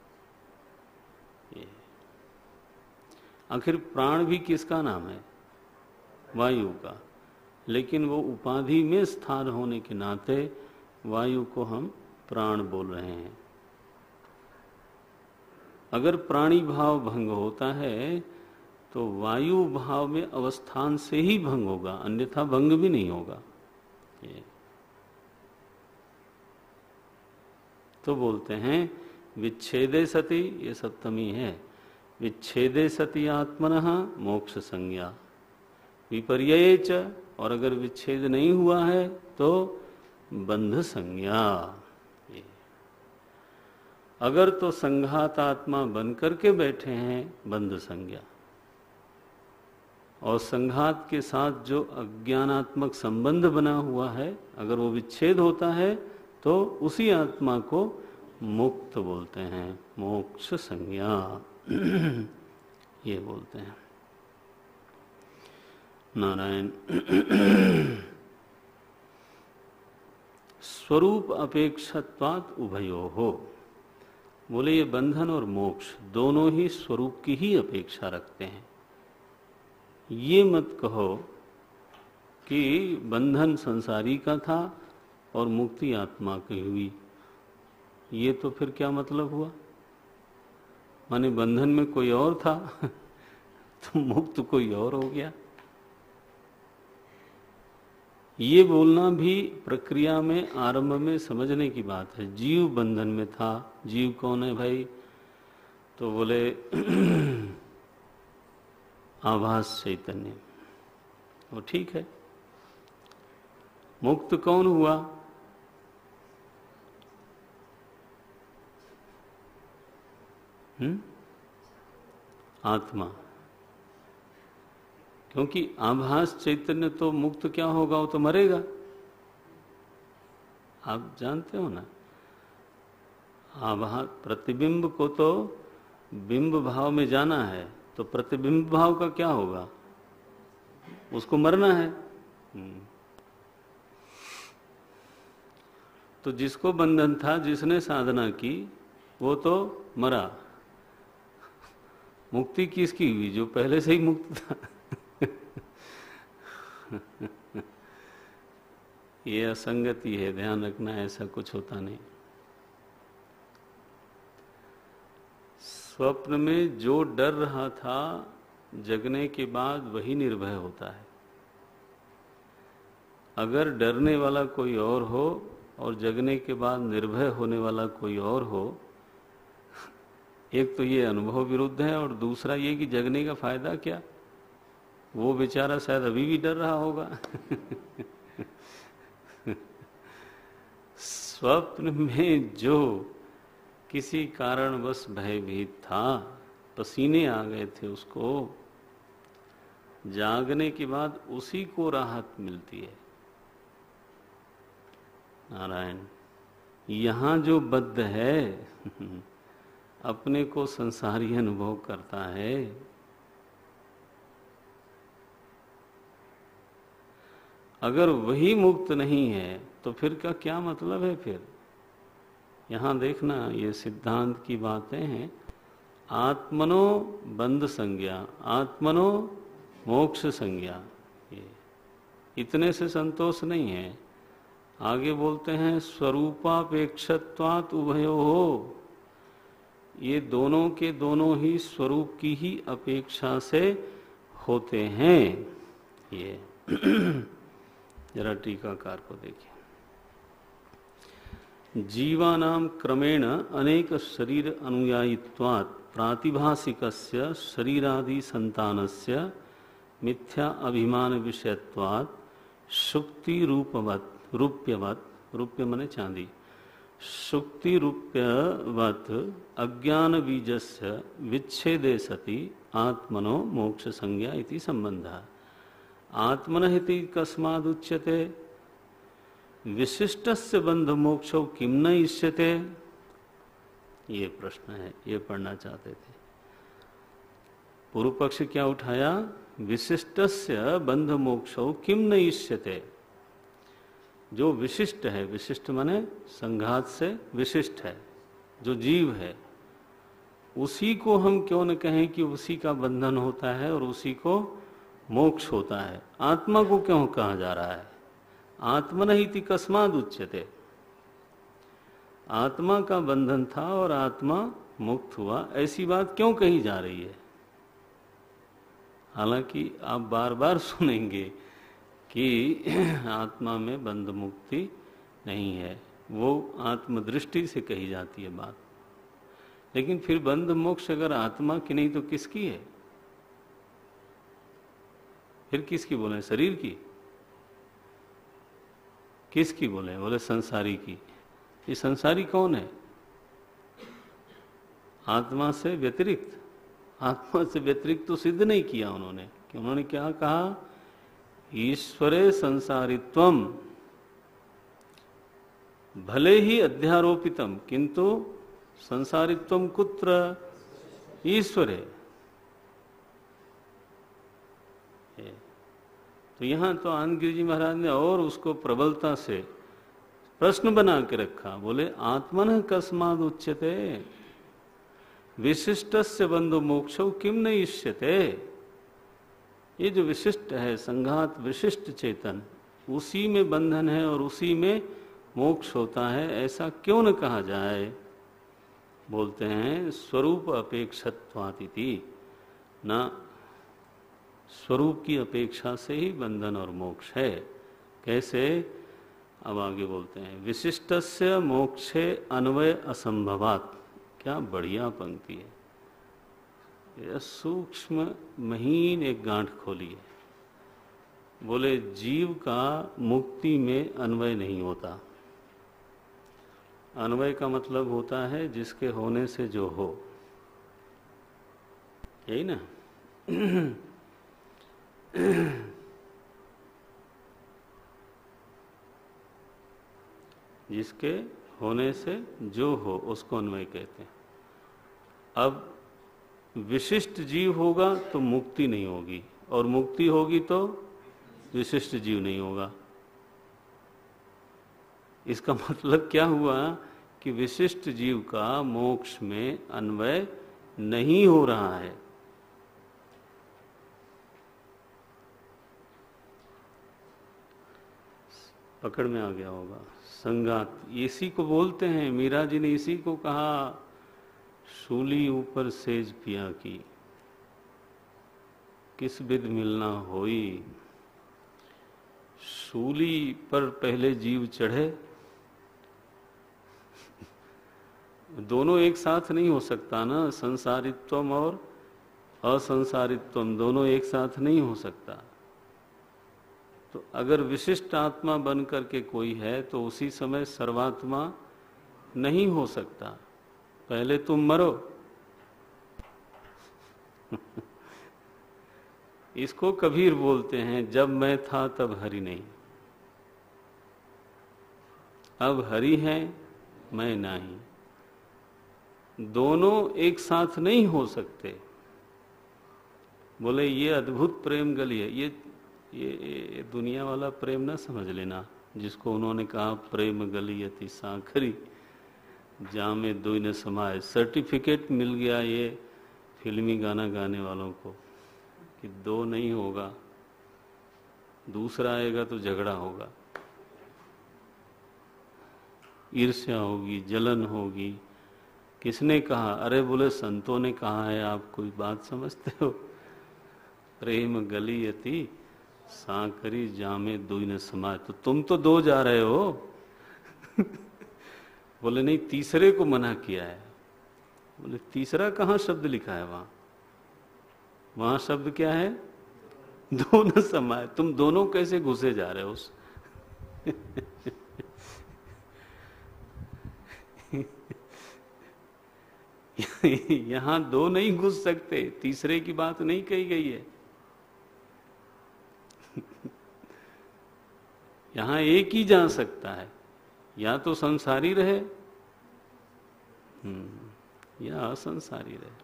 आखिर प्राण भी किसका नाम है? वायु का, लेकिन वो उपाधि में स्थान होने के नाते वायु को हम प्राण बोल रहे हैं। अगर प्राणी भाव भंग होता है तो वायु भाव में अवस्थान से ही भंग होगा, अन्यथा भंग भी नहीं होगा। तो बोलते हैं विच्छेदे सति, ये सप्तमी है, विच्छेदे सति आत्मनः मोक्ष संज्ञा विपर्यये च, और अगर विच्छेद नहीं हुआ है तो बंध संज्ञा। अगर तो संघात आत्मा बन करके बैठे हैं, बंध संज्ञा, और संघात के साथ जो अज्ञानात्मक संबंध बना हुआ है, अगर वो विच्छेद होता है तो उसी आत्मा को मुक्त बोलते हैं, मोक्ष संज्ञा ये बोलते हैं। नारायण। स्वरूप अपेक्षत्वात् उभयोः, बोले ये बंधन और मोक्ष दोनों ही स्वरूप की ही अपेक्षा रखते हैं। ये मत कहो कि बंधन संसारी का था और मुक्ति आत्मा की हुई। ये तो फिर क्या मतलब हुआ? माने बंधन में कोई और था तो मुक्त कोई और हो गया। ये बोलना भी प्रक्रिया में आरंभ में समझने की बात है। जीव बंधन में था। जीव कौन है भाई? तो बोले आभास चैतन्य। वो ठीक है। मुक्त कौन हुआ? आत्मा। क्योंकि आभास चैतन्य तो मुक्त क्या होगा? वो तो मरेगा। आप जानते हो ना, आभास प्रतिबिंब को तो बिंब भाव में जाना है, तो प्रतिबिंब भाव का क्या होगा? उसको मरना है। तो जिसको बंधन था, जिसने साधना की, वो तो मरा। मुक्ति किसकी हुई? जो पहले से ही मुक्त था। ये असंगति है, ध्यान रखना, ऐसा कुछ होता नहीं। स्वप्न में जो डर रहा था, जगने के बाद वही निर्भय होता है। अगर डरने वाला कोई और हो और जगने के बाद निर्भय होने वाला कोई और हो, एक तो ये अनुभव विरुद्ध है, और दूसरा ये कि जगने का फायदा क्या? वो बेचारा शायद अभी भी डर रहा होगा। स्वप्न में जो किसी कारणवश भयभीत था, पसीने आ गए थे उसको, जागने के बाद उसी को राहत मिलती है। नारायण। यहाँ जो बद्ध है, अपने को संसारी अनुभव करता है। अगर वही मुक्त नहीं है तो फिर का क्या मतलब है? फिर यहां देखना, ये सिद्धांत की बातें हैं। आत्मनो बंध संज्ञा, आत्मनो मोक्ष संज्ञा, ये इतने से संतोष नहीं है। आगे बोलते हैं स्वरूपापेक्षत्वात् उभयो हो, ये दोनों के दोनों ही स्वरूप की ही अपेक्षा से होते हैं। ये जरा टीकाकार को देखिए। जीवानाम क्रमेण अनेक शरीर अनुयायित्वात् प्रातिभासिकस्य शरीरादि संतानस्य मिथ्या अभिमान विषयत्वात् शुक्ति रूपवत् रूप्यवत्, रूप्य मने चांदी, शुक्ति रूप्यवत् अज्ञान बीजस्य विच्छेदे सति आत्मनो मोक्ष संज्ञा इति संबंधः। आत्मनः इति कस्माद् उच्यते? विशिष्टस्य बंध मोक्षो किम न इष्यते? ये प्रश्न है, ये पढ़ना चाहते थे। पूर्व पक्ष क्या उठाया? विशिष्टस्य बंध मोक्षो किम न इष्यते। जो विशिष्ट है, विशिष्ट माने संघात से विशिष्ट है, जो जीव है, उसी को हम क्यों न कहें कि उसी का बंधन होता है और उसी को मोक्ष होता है। आत्मा को क्यों कहा जा रहा है? आत्मनः इति कस्माद् उच्यते। आत्मा का बंधन था और आत्मा मुक्त हुआ, ऐसी बात क्यों कही जा रही है? हालांकि आप बार बार सुनेंगे कि आत्मा में बंध मुक्ति नहीं है, वो आत्मदृष्टि से कही जाती है बात। लेकिन फिर बंध मोक्ष अगर आत्मा की नहीं तो किसकी है? फिर किसकी बोले? शरीर की? किसकी बोले? बोले संसारी की। ये संसारी कौन है? आत्मा से व्यतिरिक्त। आत्मा से व्यतिरिक्त तो सिद्ध नहीं किया उन्होंने, कि उन्होंने क्या कहा? ईश्वरे संसारित्वम भले ही अध्यारोपितम किंतु संसारित्वम कुत्र? ईश्वरे। तो यहां तो आनंदगिरी जी महाराज ने और उसको प्रबलता से प्रश्न बना के रखा। बोले आत्मनः कस्माद् उच्यते विशिष्टस्य बंधो मोक्षो किम न इष्यते। ये जो विशिष्ट है, संघात विशिष्ट चेतन, उसी में बंधन है और उसी में मोक्ष होता है, ऐसा क्यों न कहा जाए? बोलते हैं स्वरूप अपेक्षत्वातिथि, ना स्वरूप की अपेक्षा से ही बंधन और मोक्ष है। कैसे? अब आगे बोलते हैं विशिष्टस्य मोक्षे अन्वय असंभवात्। क्या बढ़िया पंक्ति है, यह सूक्ष्म महीन एक गांठ खोली है। बोले जीव का मुक्ति में अन्वय नहीं होता। अन्वय का मतलब होता है जिसके होने से जो हो, यही ना? जिसके होने से जो हो उसको अन्वय कहते हैं। अब विशिष्ट जीव होगा तो मुक्ति नहीं होगी, और मुक्ति होगी तो विशिष्ट जीव नहीं होगा। इसका मतलब क्या हुआ? कि विशिष्ट जीव का मोक्ष में अन्वय नहीं हो रहा है। पकड़ में आ गया होगा। संगात इसी को बोलते हैं। मीरा जी ने इसी को कहा, शूली ऊपर सेज पिया की किस बिद मिलना होई। शूली पर पहले जीव चढ़े, दोनों एक साथ नहीं हो सकता ना। संसारित्वम और असंसारित्वम दोनों एक साथ नहीं हो सकता। तो अगर विशिष्ट आत्मा बन करके कोई है तो उसी समय सर्वात्मा नहीं हो सकता। पहले तुम मरो। इसको कबीर बोलते हैं, जब मैं था तब हरि नहीं, अब हरि है मैं नहीं। दोनों एक साथ नहीं हो सकते। बोले ये अद्भुत प्रेम गली है, ये दुनिया वाला प्रेम ना समझ लेना, जिसको उन्होंने कहा प्रेम गली अति सांखरी जामे दो न समाये। सर्टिफिकेट मिल गया ये फिल्मी गाना गाने वालों को कि दो नहीं होगा, दूसरा आएगा तो झगड़ा होगा, ईर्ष्या होगी, जलन होगी। किसने कहा? अरे बोले संतों ने कहा है। आप कोई बात समझते हो? प्रेम गली अति सांकरी जामे दुई न समाये। तो तुम तो दो जा रहे हो। बोले नहीं, तीसरे को मना किया है। बोले तीसरा कहाँ शब्द लिखा है? वहां शब्द क्या है? दो न समाये। तुम दोनों कैसे घुसे जा रहे हो उस यहां दो नहीं घुस सकते, तीसरे की बात नहीं कही गई है। यहां एक ही जा सकता है, या तो संसारी रहे या असंसारी रहे।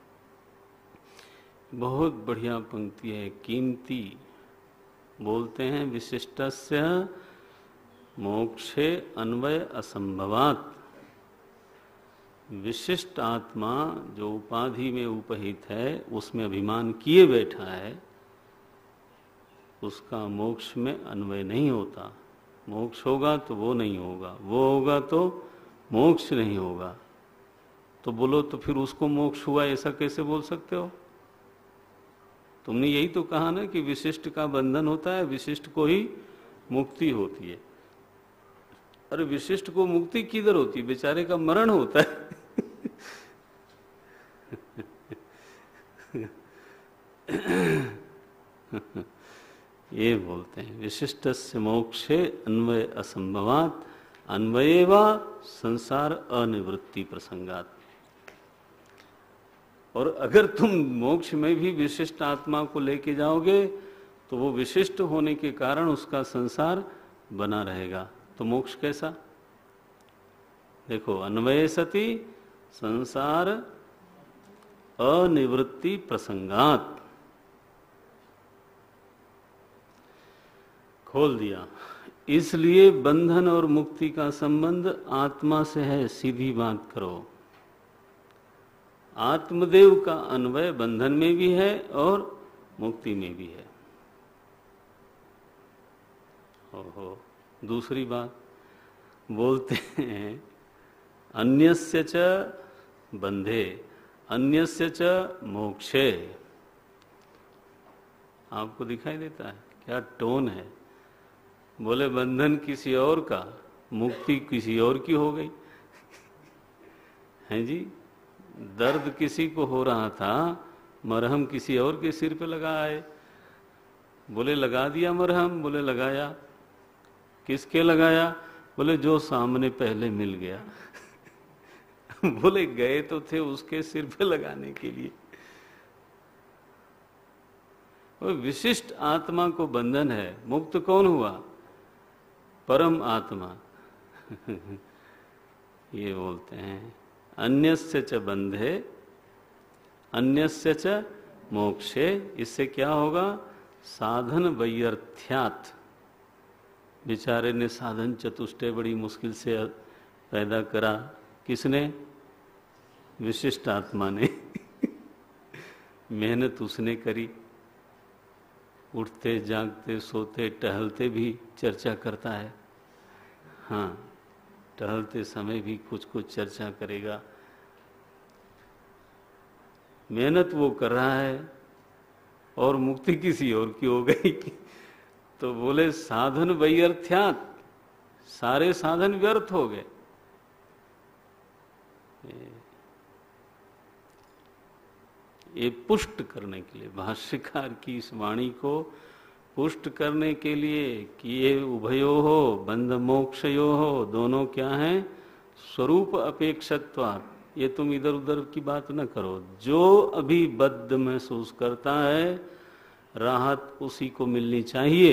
बहुत बढ़िया पंक्ति है, कीमती। बोलते हैं विशिष्टस्य मोक्षे अन्वय असंभवात्। विशिष्ट आत्मा जो उपाधि में उपहित है, उसमें अभिमान किए बैठा है, उसका मोक्ष में अन्वय नहीं होता। मोक्ष होगा तो वो नहीं होगा, वो होगा तो मोक्ष नहीं होगा। तो बोलो तो फिर उसको मोक्ष हुआ ऐसा कैसे बोल सकते हो? तुमने यही तो कहा ना कि विशिष्ट का बंधन होता है, विशिष्ट को ही मुक्ति होती है। अरे विशिष्ट को मुक्ति किधर होती है? बेचारे का मरण होता है। ये बोलते हैं विशिष्टस्य मोक्षे अन्वय असंभवात् अन्वयेवा संसार अनिवृत्ति प्रसंगात्। और अगर तुम मोक्ष में भी विशिष्ट आत्मा को लेके जाओगे तो वो विशिष्ट होने के कारण उसका संसार बना रहेगा। तो मोक्ष कैसा? देखो, अन्वय सति संसार अनिवृत्ति प्रसंगात्। खोल दिया। इसलिए बंधन और मुक्ति का संबंध आत्मा से है। सीधी बात करो, आत्मदेव का अन्वय बंधन में भी है और मुक्ति में भी है। ओहो, दूसरी बात बोलते हैं अन्यस्य च बंधे अन्यस्य च मोक्षे। आपको दिखाई देता है क्या टोन है? बोले बंधन किसी और का, मुक्ति किसी और की हो गई। हैं जी, दर्द किसी को हो रहा था, मरहम किसी और के सिर पे लगा आए। बोले लगा दिया मरहम। बोले लगाया। किसके लगाया? बोले जो सामने पहले मिल गया। बोले गए तो थे उसके सिर पे लगाने के लिए। और विशिष्ट आत्मा को बंधन है। मुक्त कौन हुआ? परम आत्मा। ये बोलते हैं अन्यस्य च बंधे अन्यस्य च मोक्षे। इससे क्या होगा? साधन वैयर्थ्यात्। बेचारे ने साधन चतुष्टय बड़ी मुश्किल से पैदा करा। किसने? विशिष्ट आत्मा ने। मेहनत उसने करी। उठते जागते सोते टहलते भी चर्चा करता है। हाँ, टहलते समय भी कुछ कुछ चर्चा करेगा। मेहनत वो कर रहा है और मुक्ति किसी और की हो गई। तो बोले साधन वैयर्थ्यात्, सारे साधन व्यर्थ हो गए। ये पुष्ट करने के लिए, भाष्यकार की इस वाणी को पुष्ट करने के लिए कि ये उभयो हो बंध मोक्षयो हो, दोनों क्या हैं? स्वरूप अपेक्षत्वात्। ये तुम इधर उधर की बात न करो। जो अभी बद्ध महसूस करता है, राहत उसी को मिलनी चाहिए।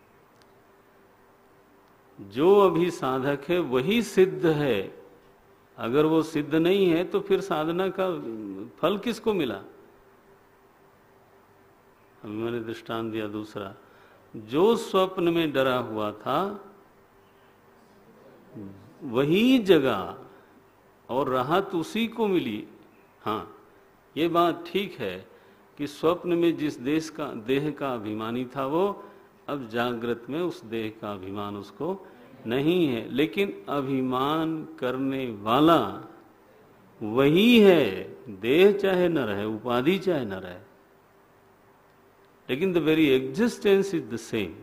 जो अभी साधक है वही सिद्ध है। अगर वो सिद्ध नहीं है तो फिर साधना का फल किसको मिला? अभी मैंने दृष्टांत दिया दूसरा, जो स्वप्न में डरा हुआ था वही जगह और राहत उसी को मिली। हाँ, ये बात ठीक है कि स्वप्न में जिस देह का अभिमानी था वो अब जागृत में उस देह का अभिमान उसको नहीं है, लेकिन अभिमान करने वाला वही है, देह चाहे न रहे, उपाधि चाहे न रहे, लेकिन the very existence is the same.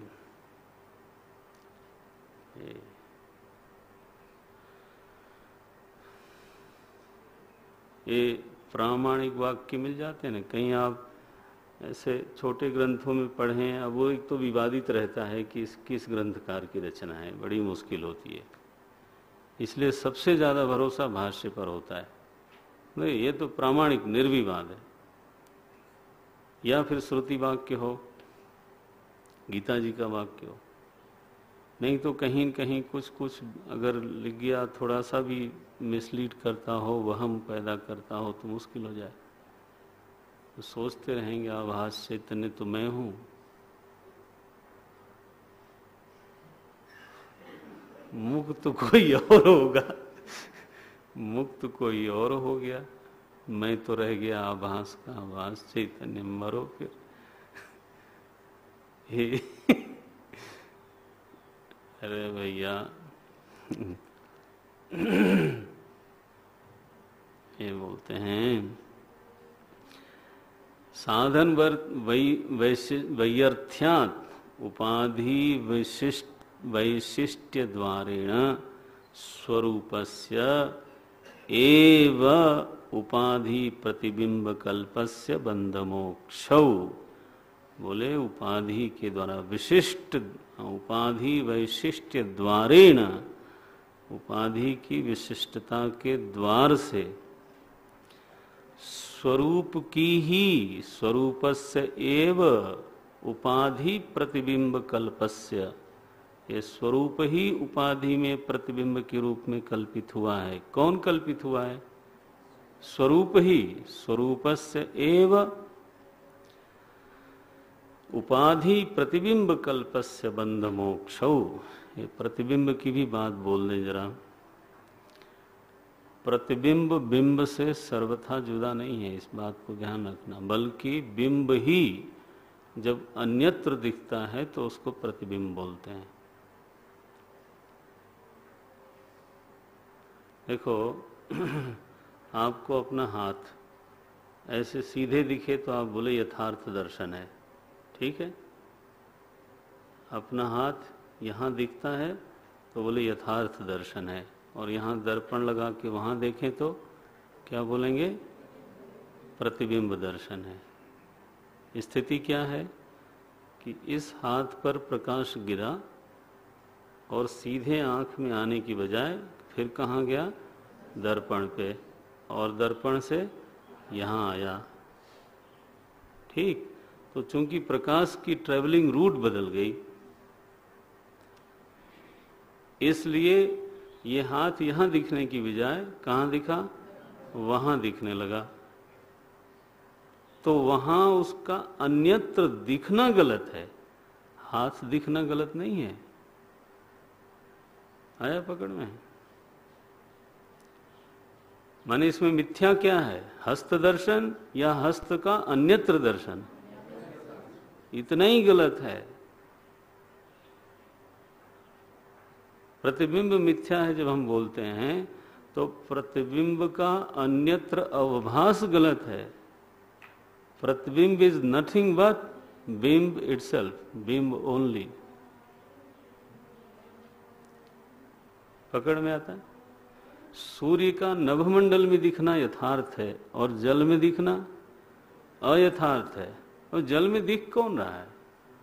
ये प्रामाणिक वाक्य मिल जाते हैं ना, कहीं आप ऐसे छोटे ग्रंथों में पढ़ें, अब वो एक तो विवादित रहता है कि किस ग्रंथकार की रचना है, बड़ी मुश्किल होती है, इसलिए सबसे ज़्यादा भरोसा भाष्य पर होता है। नहीं, ये तो प्रामाणिक निर्विवाद है, या फिर श्रुति वाक्य हो, गीता जी का वाक्य हो, नहीं तो कहीं कहीं कुछ अगर लिख गया, थोड़ा सा भी मिसलीड करता हो, वहम पैदा करता हो तो मुश्किल हो जाए। तो सोचते रहेंगे आभास चैतन्य तो मैं हूं, मुक्त कोई और होगा, मुक्त कोई और हो गया, मैं तो रह गया आभास का आभास चैतन्य, मरो फिर। अरे भैया ये बोलते हैं साधन वैयर्थ्यात् उपाधि वैशिष्ट्य द्वारेण स्वरूपस्य एव उपाधि प्रतिबिंब कल्पस्य बंध मोक्षौ। बोले उपाधि के द्वारा, विशिष्ट उपाधि वैशिष्ट्य द्वारेण, उपाधि की विशिष्टता के द्वार से स्वरूप की ही, स्वरूपस्य एव उपाधि प्रतिबिंब कल्पस्य, ये स्वरूप ही उपाधि में प्रतिबिंब के रूप में कल्पित हुआ है। कौन कल्पित हुआ है? स्वरूप ही, स्वरूपस्य एव उपाधि प्रतिबिंब कल्पस्य बंध मोक्षौ। ये प्रतिबिंब की भी बात बोल दें जरा। प्रतिबिंब बिंब से सर्वथा जुदा नहीं है, इस बात को ध्यान रखना, बल्कि बिंब ही जब अन्यत्र दिखता है तो उसको प्रतिबिंब बोलते हैं। देखो आपको अपना हाथ ऐसे सीधे दिखे तो आप बोले यथार्थ दर्शन है, ठीक है। अपना हाथ यहाँ दिखता है तो बोले यथार्थ दर्शन है, और यहाँ दर्पण लगा के वहाँ देखें तो क्या बोलेंगे? प्रतिबिंब दर्शन है। स्थिति क्या है कि इस हाथ पर प्रकाश गिरा और सीधे आँख में आने की बजाय फिर कहाँ गया? दर्पण पे, और दर्पण से यहाँ आया, ठीक। तो चूंकि प्रकाश की ट्रेवलिंग रूट बदल गई, इसलिए ये हाथ यहाँ दिखने की बजाय कहाँ दिखा? वहाँ दिखने लगा। तो वहाँ उसका अन्यत्र दिखना गलत है, हाथ दिखना गलत नहीं है। आया पकड़ में? माने इसमें मिथ्या क्या है? हस्त दर्शन या हस्त का अन्यत्र दर्शन, इतना ही गलत है। प्रतिबिंब मिथ्या है जब हम बोलते हैं तो प्रतिबिंब का अन्यत्र अवभास गलत है। प्रतिबिंब इज नथिंग बट बिंब इटसेल्फ, बिंब ओनली। पकड़ में आता है? सूर्य का नभमंडल में दिखना यथार्थ है और जल में दिखना अयथार्थ है। और जल में दिख कौन रहा है?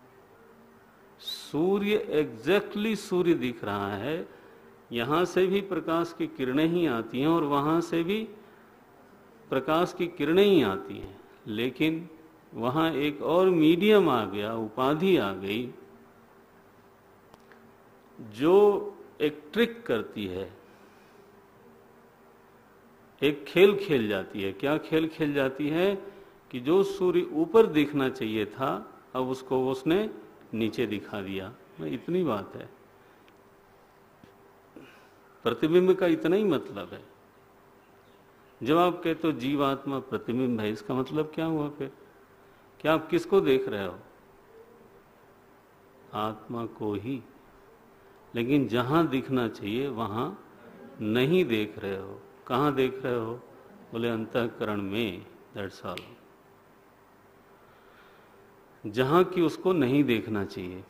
सूर्य, एग्जैक्टली सूर्य दिख रहा है। यहां से भी प्रकाश की किरणें ही आती हैं और वहां से भी प्रकाश की किरणें ही आती हैं, लेकिन वहां एक और मीडियम आ गया, उपाधि आ गई, जो एक ट्रिक करती है। एक खेल खेल जाती है। क्या खेल खेल जाती है कि जो सूर्य ऊपर दिखना चाहिए था अब उसको उसने नीचे दिखा दिया। इतनी बात है, प्रतिबिंब का इतना ही मतलब है। जब आप कहते हो जीवात्मा प्रतिबिंब है, इसका मतलब क्या हुआ फिर? क्या आप किसको देख रहे हो? आत्मा को ही। लेकिन जहां दिखना चाहिए वहां नहीं देख रहे हो। कहां देख रहे हो? बोले अंतःकरण में। That's all. जहां कि उसको नहीं देखना चाहिए।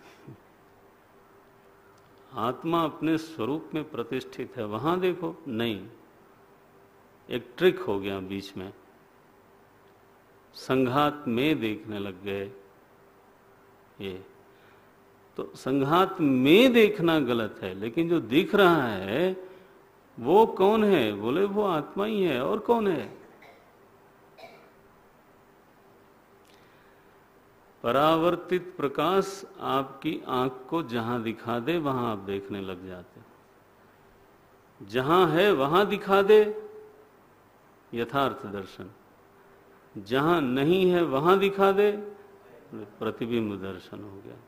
आत्मा अपने स्वरूप में प्रतिष्ठित है, वहां देखो। नहीं, एक ट्रिक हो गया बीच में, संघात में देखने लग गए। ये तो संघात में देखना गलत है, लेकिन जो दिख रहा है वो कौन है? बोले वो आत्मा ही है। और कौन है? परावर्तित प्रकाश आपकी आंख को जहां दिखा दे वहां आप देखने लग जाते। जहां है वहां दिखा दे, यथार्थ दर्शन। जहां नहीं है वहां दिखा दे, प्रतिबिंब दर्शन हो गया।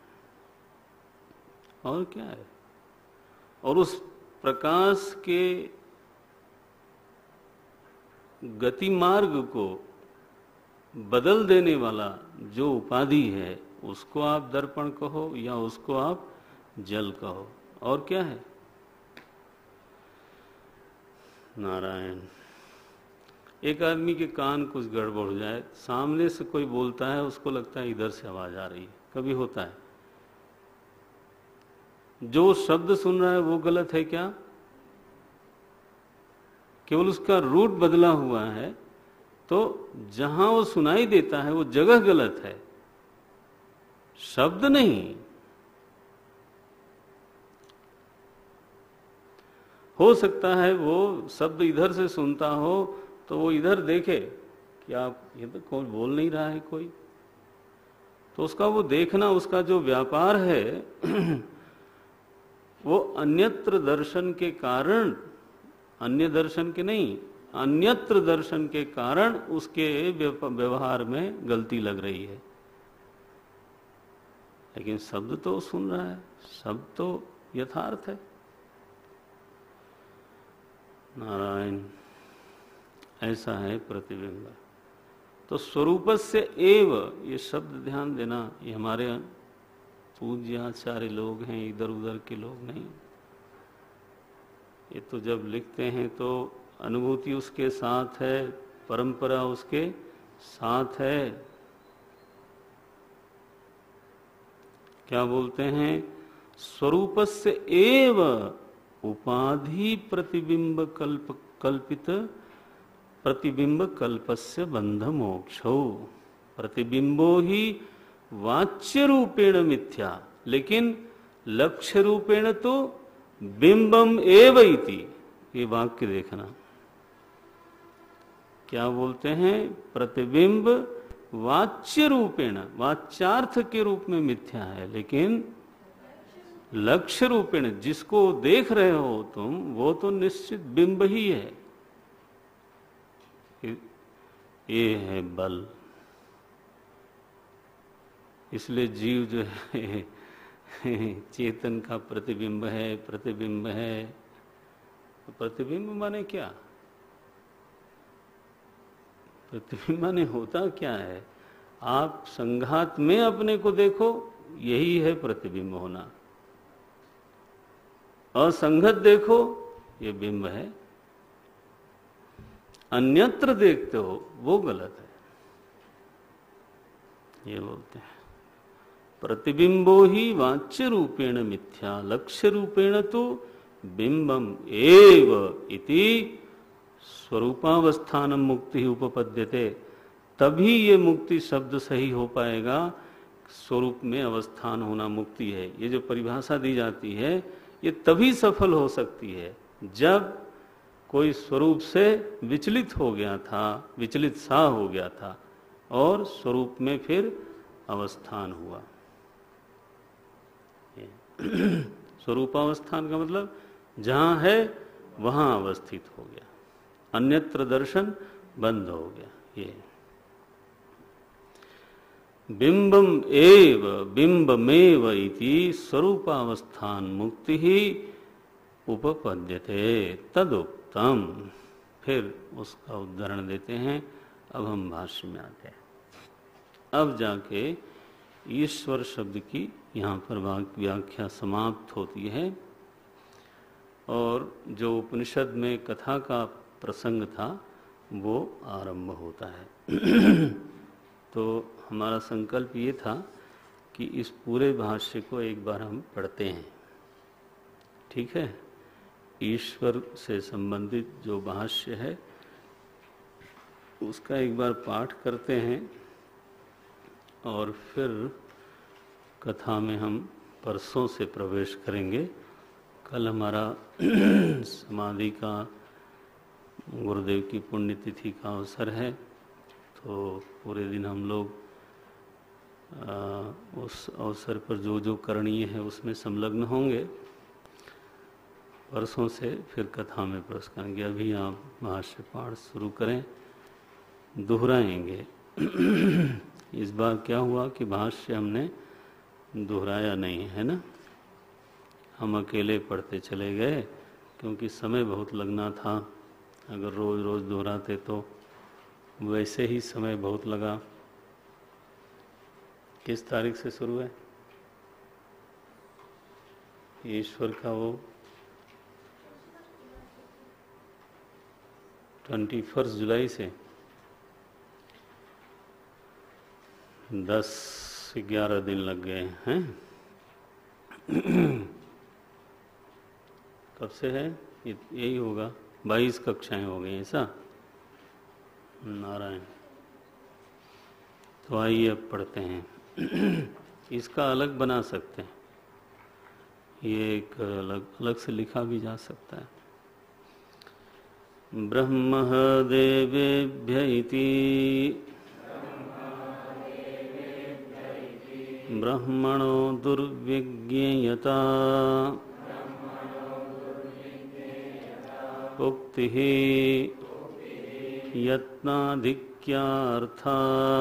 और क्या है? और उस प्रकाश के गति मार्ग को बदल देने वाला जो उपाधि है उसको आप दर्पण कहो या उसको आप जल कहो। और क्या है? नारायण। एक आदमी के कान कुछ गड़बड़ हो जाए, सामने से कोई बोलता है, उसको लगता है इधर से आवाज आ रही है। कभी होता है। जो शब्द सुन रहा है वो गलत है क्या? केवल उसका रूट बदला हुआ है, तो जहां वो सुनाई देता है वो जगह गलत है, शब्द नहीं। हो सकता है वो शब्द इधर से सुनता हो तो वो इधर देखे कि आप ये तो कोई बोल नहीं रहा है कोई, तो उसका वो देखना, उसका जो व्यापार है वो अन्यत्र दर्शन के कारण, अन्य दर्शन के नहीं, अन्यत्र दर्शन के कारण उसके व्यवहार में गलती लग रही है। लेकिन शब्द तो सुन रहा है, शब्द तो यथार्थ है। नारायण। ऐसा है प्रतिबिंब। तो स्वरूपस्य एव, ये शब्द ध्यान देना, ये हमारे पूज्य आचार्य लोग हैं, इधर उधर के लोग नहीं। ये तो जब लिखते हैं तो अनुभूति उसके साथ है, परंपरा उसके साथ है। क्या बोलते हैं? स्वरूपस्य एव उपाधि प्रतिबिंब कल्पित प्रतिबिंब कल्पस्य बंध मोक्षो। प्रतिबिंबो ही वाच्य रूपेण मिथ्या, लेकिन लक्ष्य रूपेण तो बिंबम एव इति। ये वाक्य देखना क्या बोलते हैं? प्रतिबिंब वाच्य रूपेण, वाच्यार्थ के रूप में मिथ्या है, लेकिन लक्ष्य रूपेण जिसको देख रहे हो तुम, वो तो निश्चित बिंब ही है। ये है बल। इसलिए जीव जो है चेतन का प्रतिबिंब है, प्रतिबिंब है। प्रतिबिंब माने क्या? प्रतिबिंब माने होता क्या है? आप संघात में अपने को देखो, यही है प्रतिबिंब होना। असंगत देखो, ये बिंब है। अन्यत्र देखते हो वो गलत है। ये बोलते हैं प्रतिबिंबो ही वाच्य रूपेण मिथ्या, लक्ष्य रूपेण तो बिंबम एव इति स्वरूपावस्थान मुक्ति उपपद्यते। तभी ये मुक्ति शब्द सही हो पाएगा। स्वरूप में अवस्थान होना मुक्ति है। ये जो परिभाषा दी जाती है ये तभी सफल हो सकती है जब कोई स्वरूप से विचलित हो गया था, विचलित सा हो गया था, और स्वरूप में फिर अवस्थान हुआ। स्वरूपावस्थान का मतलब जहां है वहां अवस्थित हो गया। अन्यत्र दर्शन बंद हो गया। ये बिंबमेव इति स्वरूपावस्थान मुक्ति ही उपपद्यते तदुक्तम। फिर उसका उदाहरण देते हैं। अब हम भाष्य में आते हैं। अब जाके ईश्वर शब्द की यहाँ पर व्याख्या समाप्त होती है और जो उपनिषद में कथा का प्रसंग था वो आरंभ होता है। तो हमारा संकल्प ये था कि इस पूरे भाष्य को एक बार हम पढ़ते हैं। ठीक है, ईश्वर से संबंधित जो भाष्य है उसका एक बार पाठ करते हैं और फिर कथा में हम परसों से प्रवेश करेंगे। कल हमारा समाधि का गुरुदेव की पुण्यतिथि का अवसर है, तो पूरे दिन हम लोग उस अवसर पर जो जो करणीय है उसमें संलग्न होंगे। परसों से फिर कथा में प्रवेश करेंगे। अभी आप भाष्य पाठ शुरू करें, दोहराएंगे। इस बार क्या हुआ कि भाष्य हमने दोहराया नहीं है ना, हम अकेले पढ़ते चले गए क्योंकि समय बहुत लगना था। अगर रोज रोज दोहराते तो वैसे ही समय बहुत लगा। किस तारीख से शुरू है ईश्वर का वो 21 जुलाई से 10-11 दिन लग गए हैं। कब से है यही होगा, 22 कक्षाएं हो गई ऐसा। नारायण। तो आइए अब पढ़ते हैं। इसका अलग बना सकते हैं, ये एक अलग से लिखा भी जा सकता है। ब्रह्म देवेभ्य इति ब्रह्मणो दुर्विज्ञेयता उक्तिः यत्नाधिक्यार्था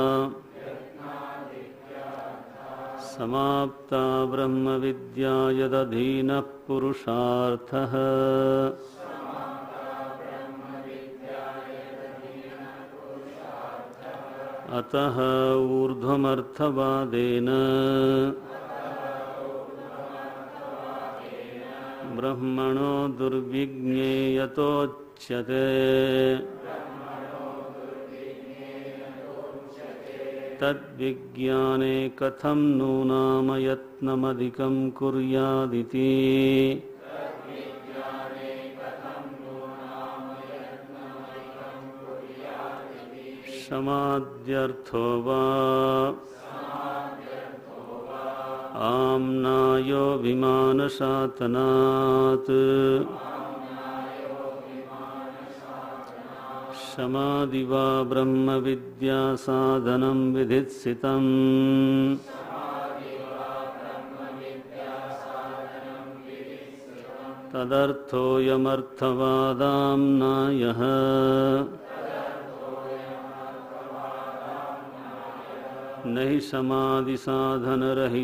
समाप्ता ब्रह्म विद्या यदधीनः पुरुषार्थः अतः ऊर्ध्वमर्थवादेन ब्रह्मणो दुर्विज्ञेयतोच्यते। तद्विज्ञाने कथं नूनाम यत्नमधिकं कुर्यादिति समाद्यर्थो वा आम्नायो विमानशातनात् समाधि वा ब्रह्म विद्या साधनं विधित्सितम् तदर्थोऽयमर्थवादाम्नायः नहि समाधि साधन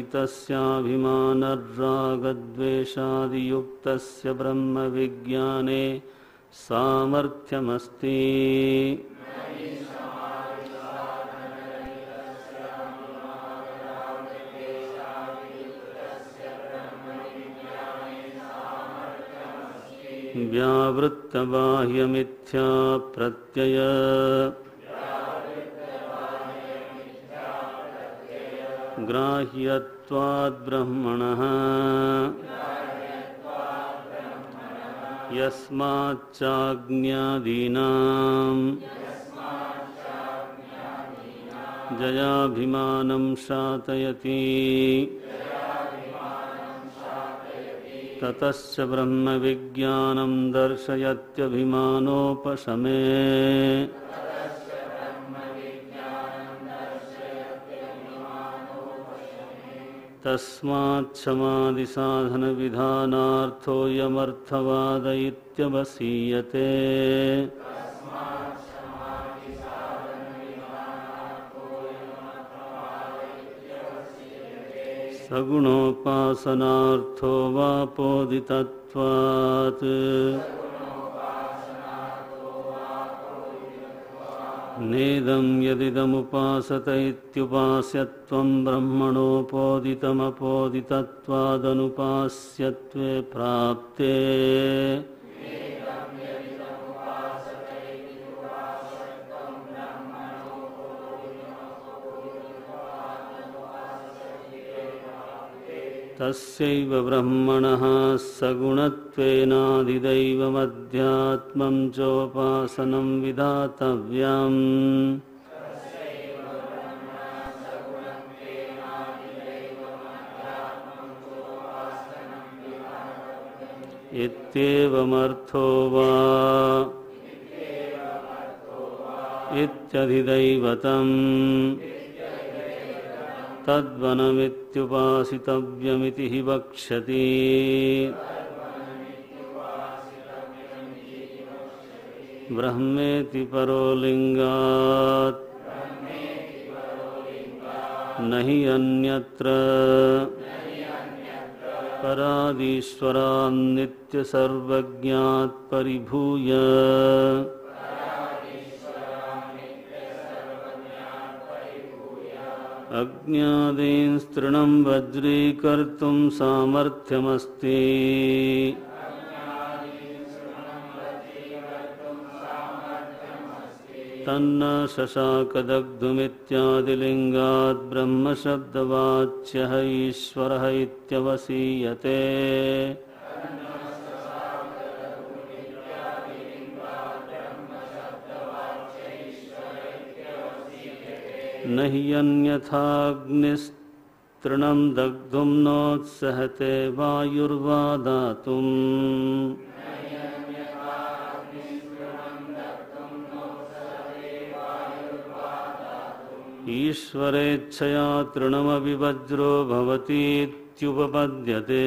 रहितस्याभिमानरागद्वेषादियुक्तस्य ब्रह्म विज्ञाने सामर्थ्यमस्ति। व्यावृत्तबाह्यमिथ्या प्रत्यय ग्राह्यत्वाद् ब्रह्मणः यस्माच्चाज्ञादीनां जयाभिमानं शातयति ततश्च ब्रह्म विज्ञानं दर्शयत्यभिमानोपशमे। तस्मात् समाधि साधन विधानार्थोऽयमर्थवाद इत्यवसीयते। सगुणोपासनार्थो वापोदितत्वात् नेदं यदिदमुपासत इत्युपास्यत्वं ब्रह्मणोपोदितमपोदितत्वादनुपास्यत्वे प्राप्ते तस्यैव ब्रह्मणः सगुणत्वेनादिदैवमध्यात्मं चोपासनं विधातव्यम्। इत्येवमर्थो वा इत्यधिदैवतम् तद्वनमित्युपासितव्यमिति हि वक्ष्यति। ब्रह्मेति परो लिंगात् न हि अन्यत्र परादीश्वरान्नित्यसर्वज्ञात् परिभूय अज्ञादींस्तृणं वज्रीकर्तुं सामर्थ्यमस्ति। तन्न शशाकदग्धुमित्यादिलिङ्गात् ब्रह्मशब्दवाच्यः ईश्वरः इत्यवसीयते। न हि अन्यथाग्निस्तृणं दग्धुं नोत्सहते वायुर्वा दातुम्। ईश्वरेच्छया तृणमपि वज्रो भवतीत्युपपद्यते।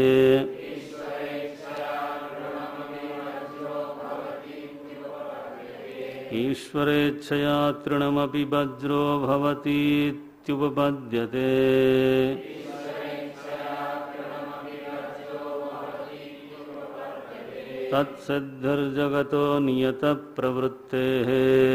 ईश्वरेच्छया तृणमपि वज्रो भवतीत्युपपद्यते। तत्सिद्धिर्जगतो नियतप्रवृत्तेः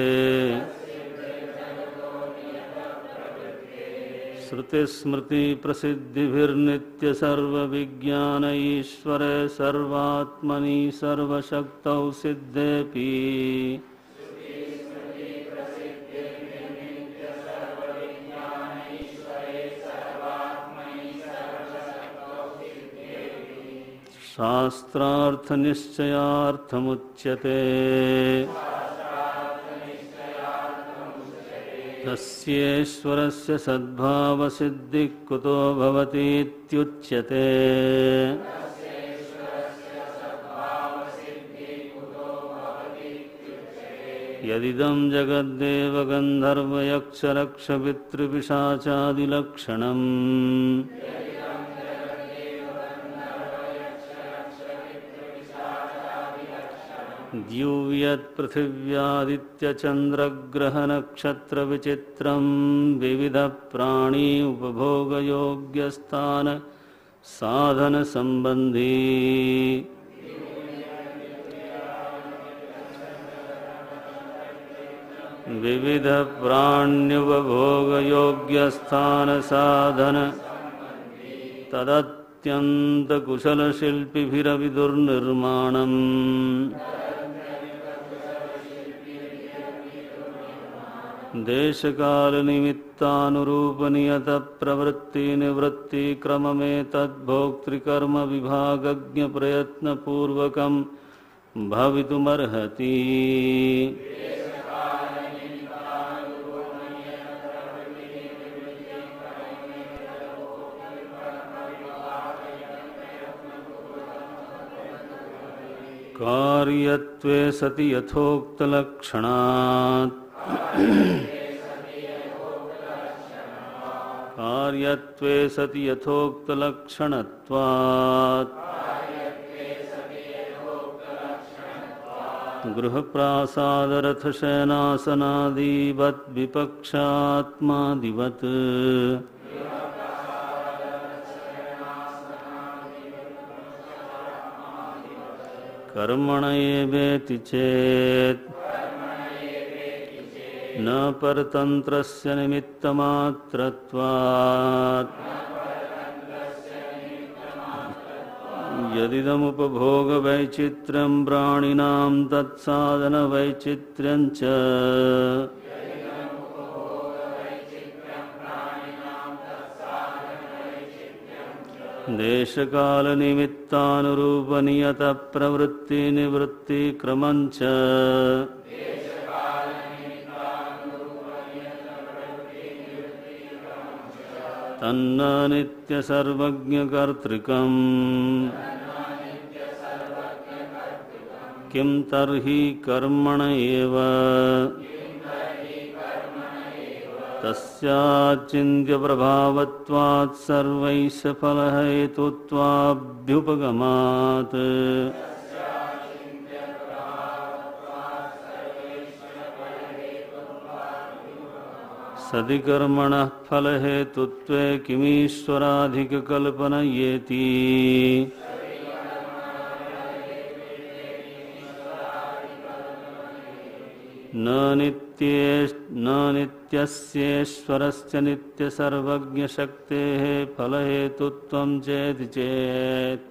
श्रुतिस्मृतिप्रसिद्धिभिर्नित्यसर्वविज्ञान ईश्वरे सर्वात्मनि सर्वशक्तौ सिद्धेऽपि शास्त्रार्थनिश्चयार्थमुच्यते। तस्येश्वरस्य सद्भावसिद्धिः कुतो भवतीत्युच्यते। यदिदं जगद्देव गन्धर्वयक्षरक्षपितृपिशाचादिलक्षणम् द्युव्यत्पृथिव्यादित्यचन्द्रग्रहनक्षत्रविचित्रं विविधप्राणी उपभोगयोग्यस्थान साधनसम्बन्धी विविधप्राण्युपभोगयोग्यस्थानसाधन तदत्यन्तकुशलशिल्पिभिरविदुर्निर्माणम् देशकालनिमित्तानुरूपनियतप्रवृत्तिनिवृत्तिक्रममेतद्भोक्तृकर्मविभागज्ञप्रयत्नपूर्वकं भवितुमर्हति। कार्यत्वे सति यथोक्तलक्षणात् कार्यत्वे सति यथोक्तलक्षणत्वात् गृहप्रासादरथशयनासनादिवत् विपक्षात्मादिवत् कर्मण एवेति चेत् न परतन्त्रस्य निमित्तमात्रत्वात् यदिदमुपभोगवैचित्र्यं प्राणिनां तत्साधनवैचित्र्यं च देशकालनिमित्तानुरूपनियतप्रवृत्तिनिवृत्तिक्रमं च तन्न नित्यसर्वज्ञकर्तृकम् किं तर्हि कर्मण एव तस्याचिन्त्यप्रभावत्वात् सर्वैः फलहेतुत्वाभ्युपगमात् सदि कर्मणः फलहेतुत्वे किमीश्वराधिककल्पनयेति न नित्यस्येश्वरस्य नित्यसर्वज्ञशक्तेः फलहेतुत्वं चेति चेत्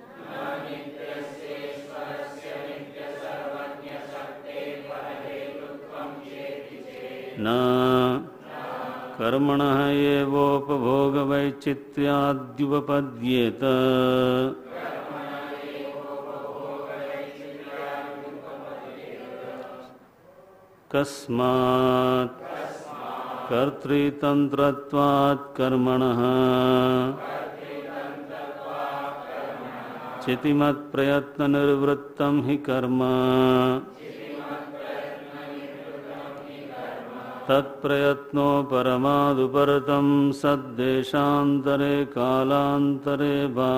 न कर्मणः एवोपभोगवैचित्र्याद्युपपद्येत कस्मात् कर्तृतन्त्रत्वात् कर्मणः चितिमत्प्रयत्ननिर्वृत्तं हि कर्म तत्प्रयत्नो परमादुपरतं सद्देशान्तरे कालान्तरे वा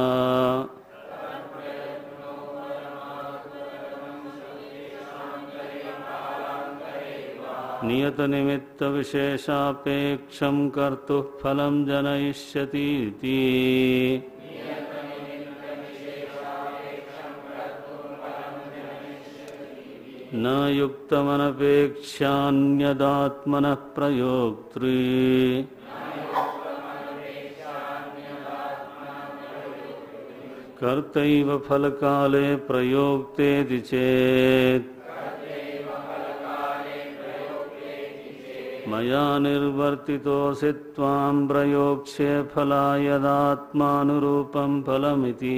नियतनिमित्तविशेषापेक्षं कर्तुः फलं जनयिष्यति इति न युक्तमनपेक्ष्यान्यदात्मनः प्रयोक्तृ कर्तैव फलकाले प्रयोक्तेति चेत् मया निर्वर्तितोऽसि त्वां प्रयोक्ष्ये फलायदात्मानुरूपं फलमिति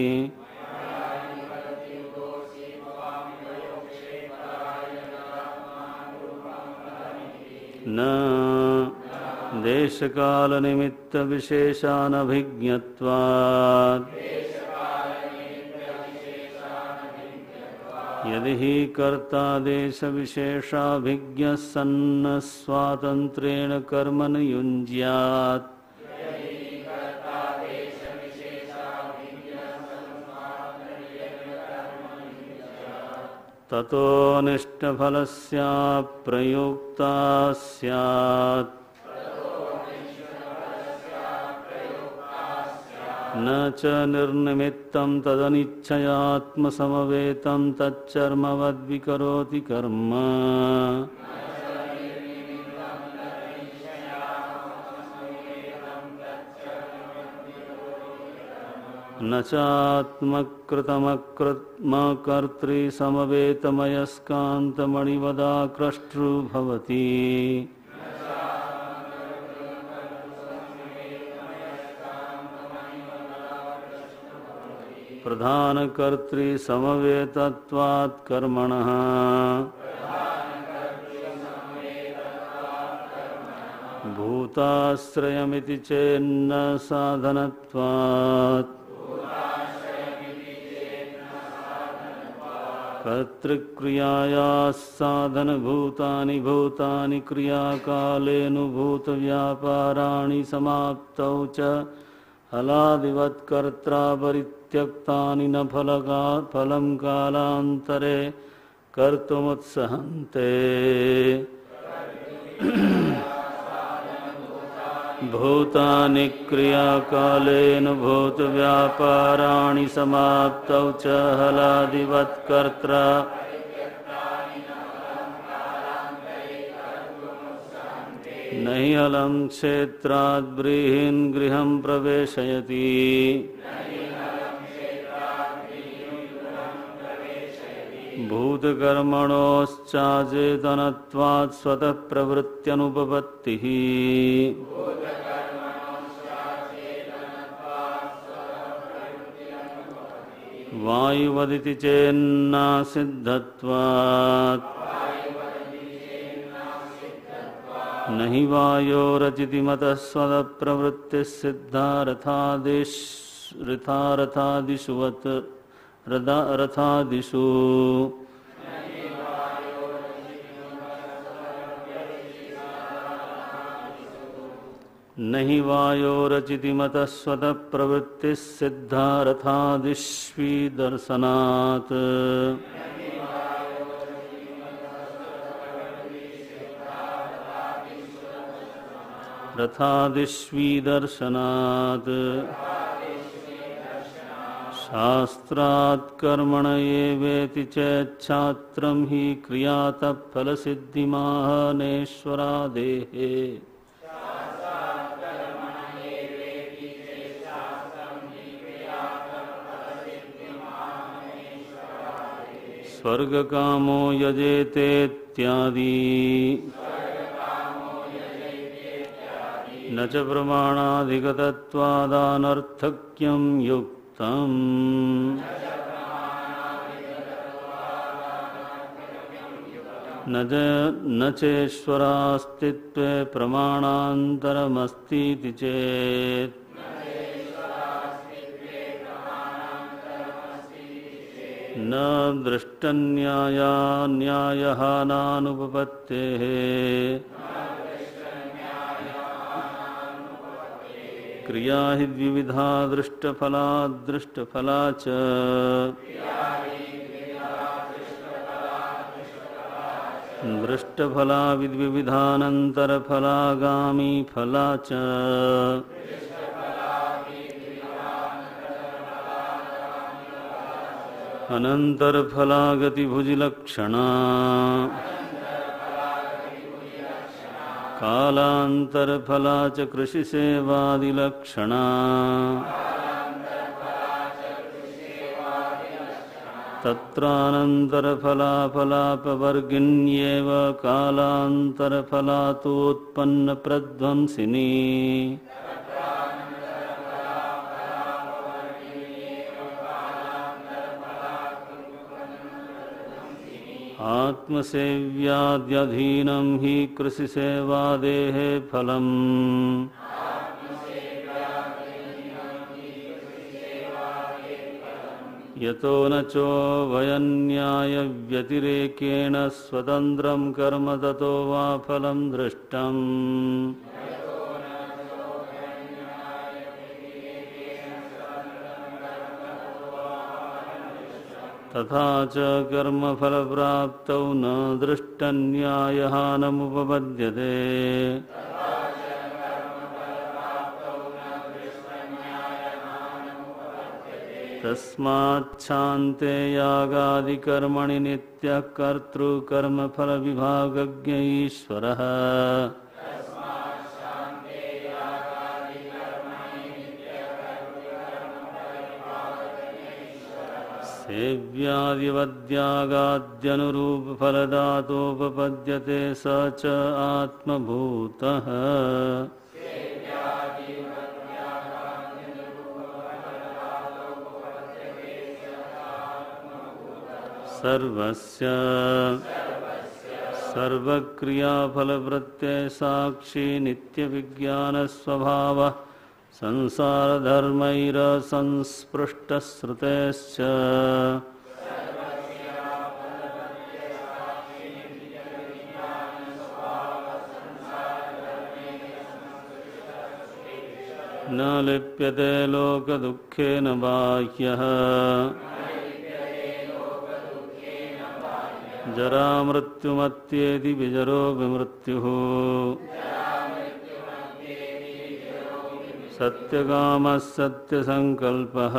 न देशकालनिमित्तविशेषानभिज्ञत्वात् यदि हि कर्ता देशविशेषाभिज्ञः सन्न स्वातन्त्र्येण कर्म न युञ्ज्यात् ततो निष्ठफलस्याप्रयुक्ता स्यात् न च निर्निमित्तं तदनिच्छयात्मसमवेतं तच्चर्मवद्विकरोति कर्म न चात्मकृतमकर्तृसमवेतमयस्कान्तमणिवदाक्रष्टृभवति प्रधानकर्तृसमवेतत्वात् कर्मणः भूताश्रयमिति चेन्न साधनत्वात् कर्तृक्रियायाः साधनभूतानि भूतानि क्रियाकालेऽनुभूतव्यापाराणि समाप्तौ च हलादिवत्कर्त्रा परित्यक्तानि न फलं कालान्तरे कर्तुमुत्सहन्ते भूतानि क्रियाकालेन भूतव्यापाराणि समाप्तौ च हलादिवत्कर्त्रा नहि अलं क्षेत्राद् व्रीहिन् गृहं प्रवेशयति भूतकर्मणोश्चाचेतनत्वात् स्वतः प्रवृत्त्यनुपपत्तिः वायुवदिति चेन्ना सिद्धत्वात् नहि वायोरचिति मतः स्वतः प्रवृत्तिः सिद्धा रथादिषु वत् रथादिषु नहि वायोरचिति मतः स्वतः प्रवृत्तिः सिद्धा रथादिष्वी दर्शनात् रथादिष्वी दर्शनात् शास्त्रात् कर्मण एवेति चेच्छात्रं हि क्रियातः फलसिद्धिमाहनेश्वरादेः स्वर्गकामो यजेतेत्यादि न च प्रमाणाधिगतत्वादानर्थक्यं युक्तम् न चेश्वरास्तित्वे प्रमाणान्तरमस्तीति चेत् न दृष्टन्यायः नानुपपत्तेः क्रिया हि द्विविधा दृष्टफला च दृष्टफला विद्विविधानन्तरफलागामी फला च अनन्तरफला गतिभुजिलक्षणा कालान्तरफला च कृषिसेवादिलक्षणा तत्रानन्तरफला फलापवर्गिन्येव कालान्तरफला तूत्पन्नप्रध्वंसिनी आत्मसेव्याद्यधीनं हि कृषिसेवादेः फलम् यतो न चोभयन्यायव्यतिरेकेण स्वतन्त्रं कर्म ततो वा फलं दृष्टम् तथा च कर्मफलप्राप्तौ न दृष्टन्यायः नमुपपद्यते तस्माच्छान्ते यागादिकर्मणि नित्यः कर्तृकर्मफलविभागज्ञ ईश्वरः सेव्यादिवद्यागाद्यनुरूपफलदातोपपद्यते स च आत्मभूतः सर्वस्य सर्वक्रियाफलप्रत्ययसाक्षी नित्यविज्ञानस्वभावः संसारधर्मैरसंस्पृष्टश्रुतेश्च न लिप्यते लोकदुःखेन बाह्यः जरा मृत्युमत्येति विजरो विमृत्युः सत्यकामः सत्यसङ्कल्पः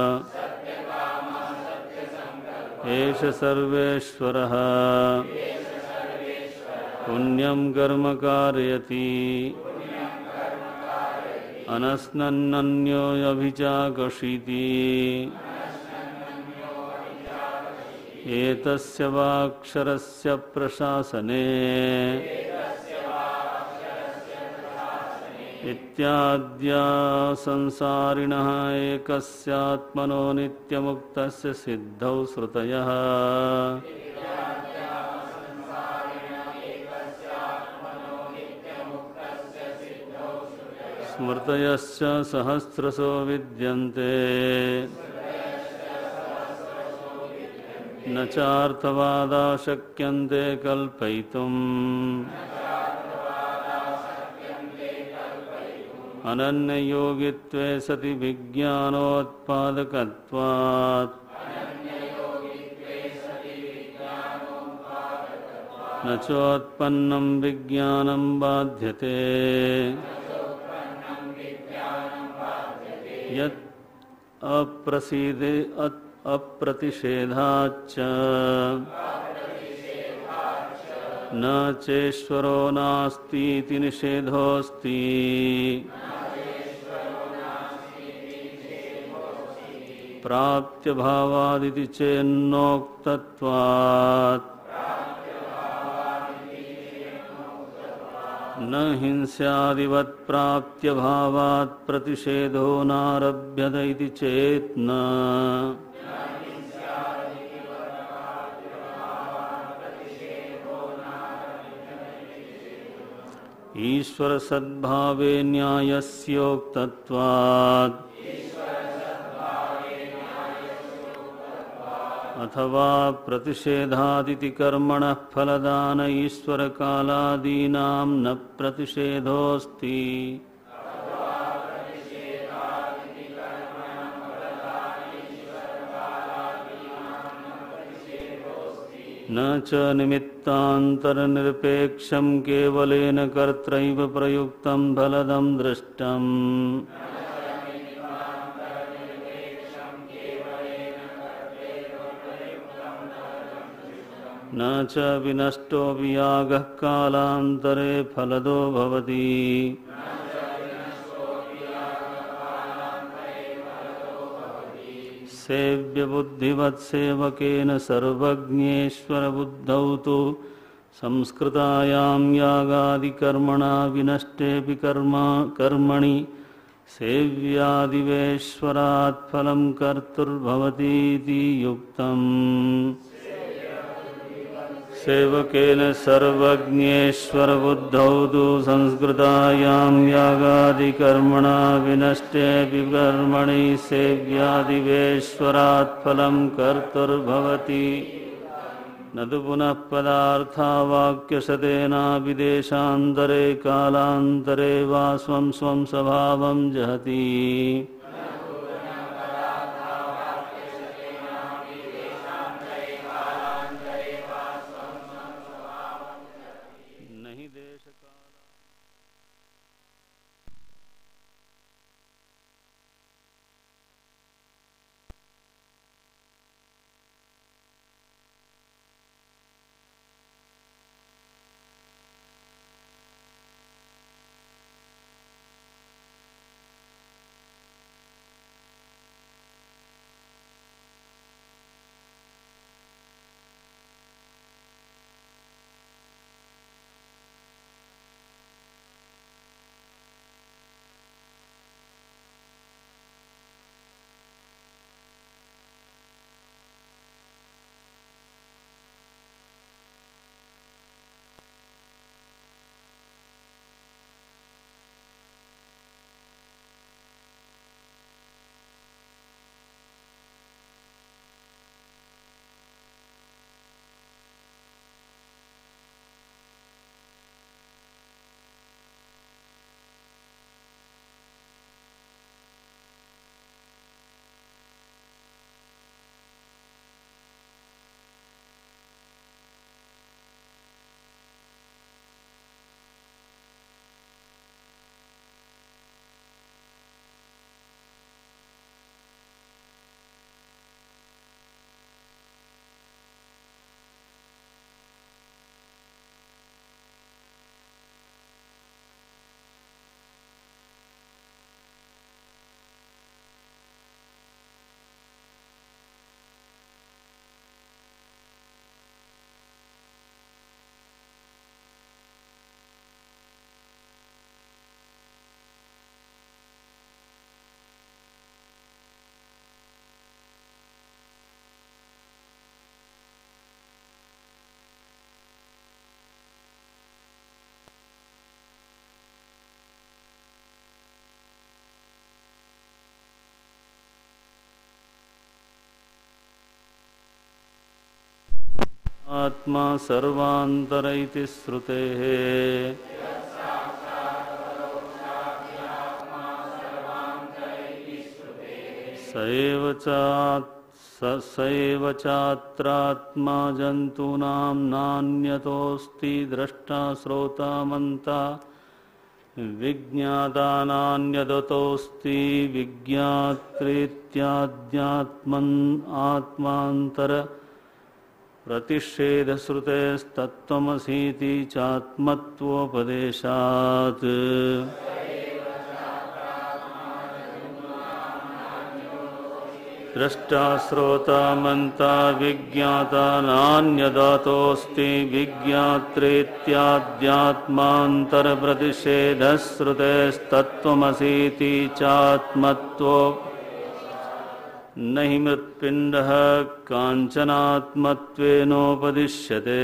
एष सर्वेश्वरः पुण्यं कर्म कारयति अनस्नन्नन्योऽभिचाकषीति एतस्य वाक्षरस्य प्रशासने इत्याद्या संसारिणः एकस्यात्मनो नित्यमुक्तस्य सिद्धौ श्रुतयः स्मृतयश्च सहस्रशो विद्यन्ते न चार्थवादा शक्यन्ते कल्पयितुम् अनन्ययोगित्वे सति विज्ञानोत्पादकत्वात् न चोत्पन्नं विज्ञानं बाध्यते यत् अप्रतिषेधाच्च न चेश्वरो नास्तीति निषेधोऽस्ति प्राप्त्यभावादिति चेन्नोक्तत्वात् न हिंस्यादिवत् प्राप्त्यभावात् प्रतिषेधो नारभ्यत इति चेत् न ईश्वर सद्भावे न्यायस्योक्तत्वात् अथवा प्रतिषेधादिति कर्मणः फलदान ईश्वरकालादीनां न प्रतिषेधोऽस्ति न च निमित्तान्तरनिरपेक्षं केवलेन कर्त्रैव प्रयुक्तं फलदं दृष्टम् न च विनष्टो वियागः कालान्तरे फलदो भवति सेव्यबुद्धिवत्सेवकेन सर्वज्ञेश्वरबुद्धौ तु संस्कृतायां यागादिकर्मणा विनष्टेऽपि कर्मणि सेव्यादिवेश्वरात् फलं कर्तुर्भवतीति युक्तम् सेवकेन सर्वज्ञेश्वरबुद्धौ तु संस्कृतायां यागादिकर्मणा विनष्टेऽपि कर्मणि सेव्यादिवेश्वरात् फलं कर्तुर्भवति न तु पुनः पदार्थावाक्यशतेनाभिदेशान्तरे कालान्तरे वा स्वं स्वं स्वभावं जहति आत्मा सर्वांतर इति श्रुतेः स एव चात्रात्मा जन्तूनां नान्यतोऽस्ति द्रष्टा श्रोता मन्ता विज्ञाता नान्यतोऽस्ति विज्ञात्रेत्याद्यात्मन् आत्मान्तर प्रतिषेधश्रुतेस्तत्त्वमसीति चात्मत्वोपदेशात् द्रष्टा श्रोता मन्ता विज्ञाता नान्यदातोऽस्ति विज्ञात्रेत्याद्यात्मान्तरप्रतिषेधश्रुतेस्तत्त्वमसीति चात्मत्वो न हि मृत्पिण्डः काञ्चनात्मत्वेनोपदिश्यते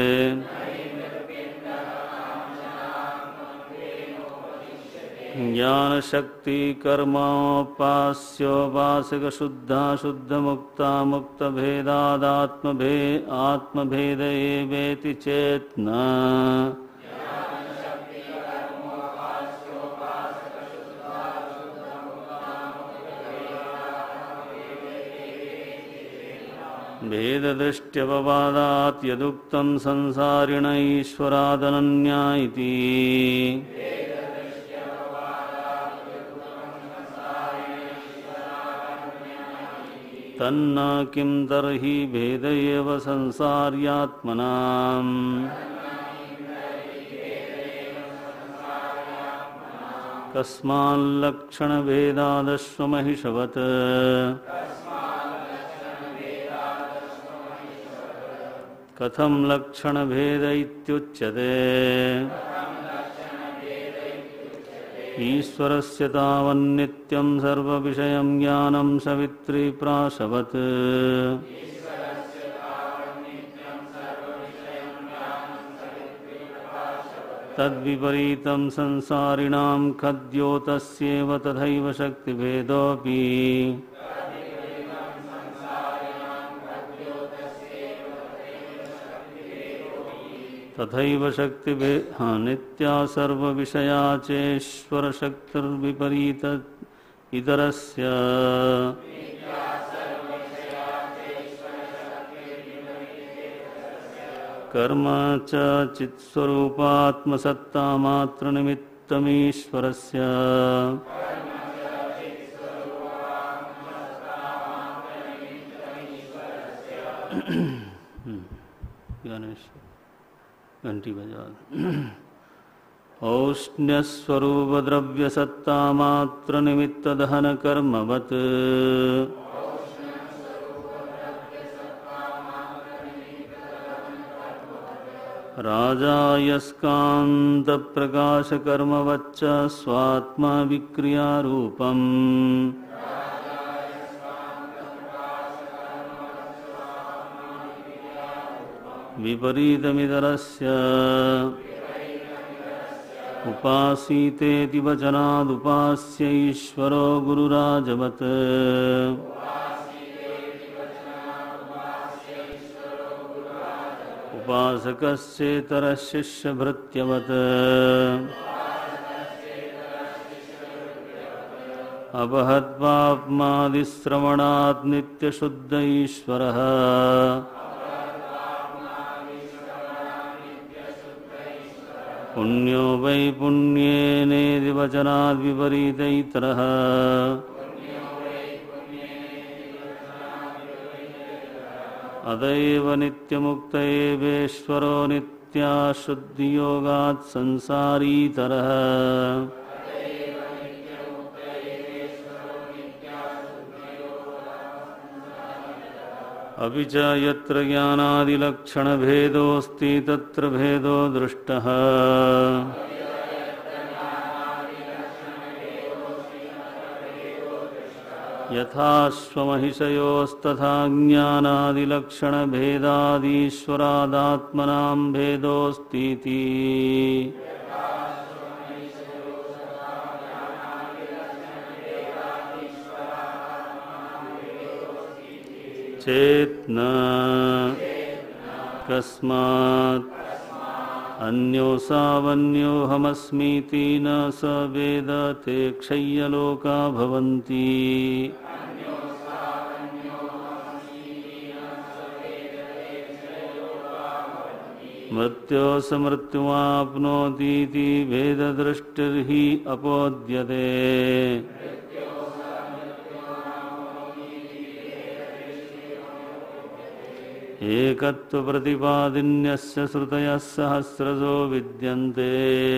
ज्ञानशक्ति कर्मोपास्योपासकशुद्धाशुद्धमुक्ता मुक्तभेदादात्मभेद एवेति चेत् न भेददृष्ट्यपवादात् यदुक्तं संसारिण ईश्वरादनन्या इति तन्न किं तर्हि भेद एव संसार्यात्मनाम् कस्माल्लक्षणभेदादश्वमहिषवत् कथं लक्षणभेद इत्युच्यते ईश्वरस्य तावन्नित्यं सर्वविषयं ज्ञानं सवित्रीप्राशवत् तद्विपरीतं संसारिणां खद्योतस्येव तथैव शक्तिभेदोऽपि तथैव नित्या सर्वविषया चेश्वरशक्तिर्विपरीत इतरस्य कर्म च चित्स्वरूपात्मसत्तामात्रनिमित्तमीश्वरस्य घंटी बजा औष्ण्यस्वरूपद्रव्यसत्तामात्रनिमित्तदहनकर्मवत् राजायस्कान्तप्रकाशकर्मवच्च स्वात्मविक्रियारूपम् विपरीतमितरस्य उपासीतेति वचनादुपास्य ईश्वरो गुरुराजवत् उपासकस्येतरशिष्यभृत्यवत् अपहत्पाप्मादिश्रवणात् नित्यशुद्ध ईश्वरः पुण्यो वै पुण्येनेति वचनाद् विपरीतैतरः अतएव नित्यमुक्त एवेश्वरो नित्याशुद्धियोगात् संसारीतरः अपि च यत्र ज्ञानादिलक्षणभेदोऽस्ति तत्र भेदो दृष्टः यथाश्वमहिषयोस्तथा ज्ञानादिलक्षणभेदादीश्वरादात्मनां भेदोऽस्तीति चेत् न कस्मात् अन्योसावन्योऽहमस्मीति न स वेद ते क्षय्यलोका भवन्ति। मृत्योस मृत्युमाप्नोतीति भेददृष्टिर्हि अपोद्यते। एकत्वप्रतिपादिन्यस्य श्रुतयः सहस्रशो विद्यन्ते।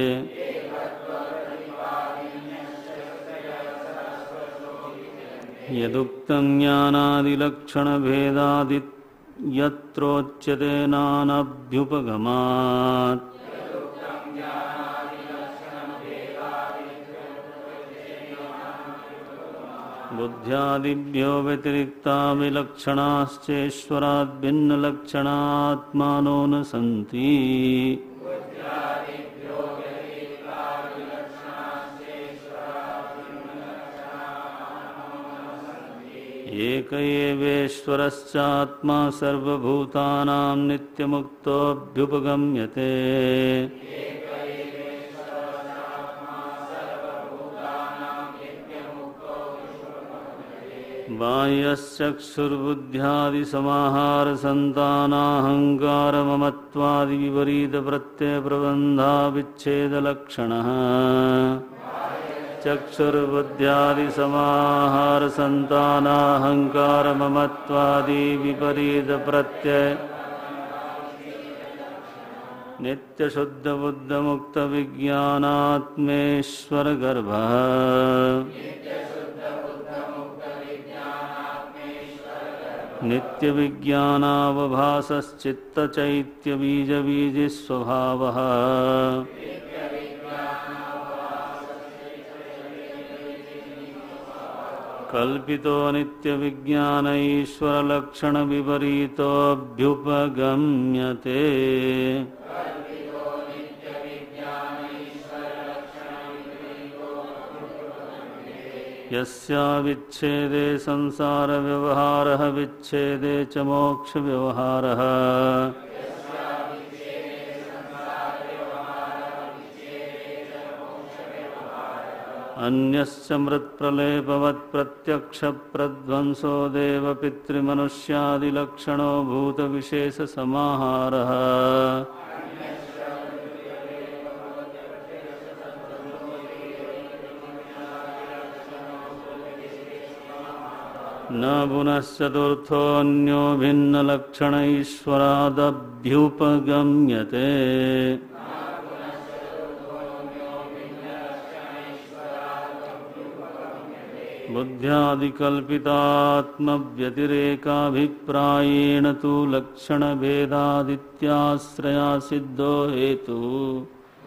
यदुक्तं ज्ञानादिलक्षणभेदादि यत्रोच्यते नानाभ्युपगमात्। बुद्ध्यादिभ्यो व्यतिरिक्ताभिलक्षणाश्चेश्वराद् भिन्नलक्षणात्मानो न सन्ति। एक एवेश्वरश्चात्मा सर्वभूतानां नित्यमुक्तोऽभ्युपगम्यते। बाह्यश्चक्षुर्बुद्ध्यादिसमाहारसन्तानाहङ्कारममत्वादिविपरीतप्रत्ययप्रबन्धाविच्छेदलक्षणः। चक्षुर्बुद्ध्यादिसमाहारसन्तानाहङ्कारममत्वादिविपरीतप्रत्यय नित्यशुद्धबुद्धमुक्तविज्ञानात्मेश्वरगर्भः। नित्यविज्ञानावभासश्चित्तचैत्यबीजबीजिस्वभावः। कल्पितो नित्यविज्ञान ईश्वरलक्षणविपरीतोऽभ्युपगम्यते। यस्याविच्छेदे संसारव्यवहारः विच्छेदे च मोक्षव्यवहारः। अन्यस्य मृत्प्रलेपवत्प्रत्यक्षप्रध्वंसो देवपितृमनुष्यादिलक्षणो भूतविशेषसमाहारः। न पुनश्चतुर्थोऽन्यो भिन्नलक्षण ईश्वरादभ्युपगम्यते। बुद्ध्यादिकल्पितात्मव्यतिरेकाभिप्रायेण तु लक्षणभेदादित्याश्रया सिद्धो हेतुः।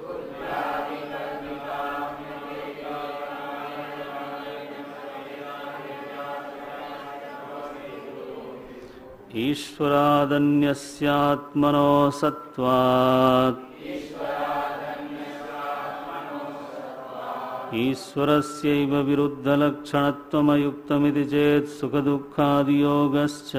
ईश्वरादन्यस्यात्मनो सत्त्वात् ईश्वरस्यैव विरुद्धलक्षणत्वमयुक्तमिति चेत् सुखदुःखादियोगश्च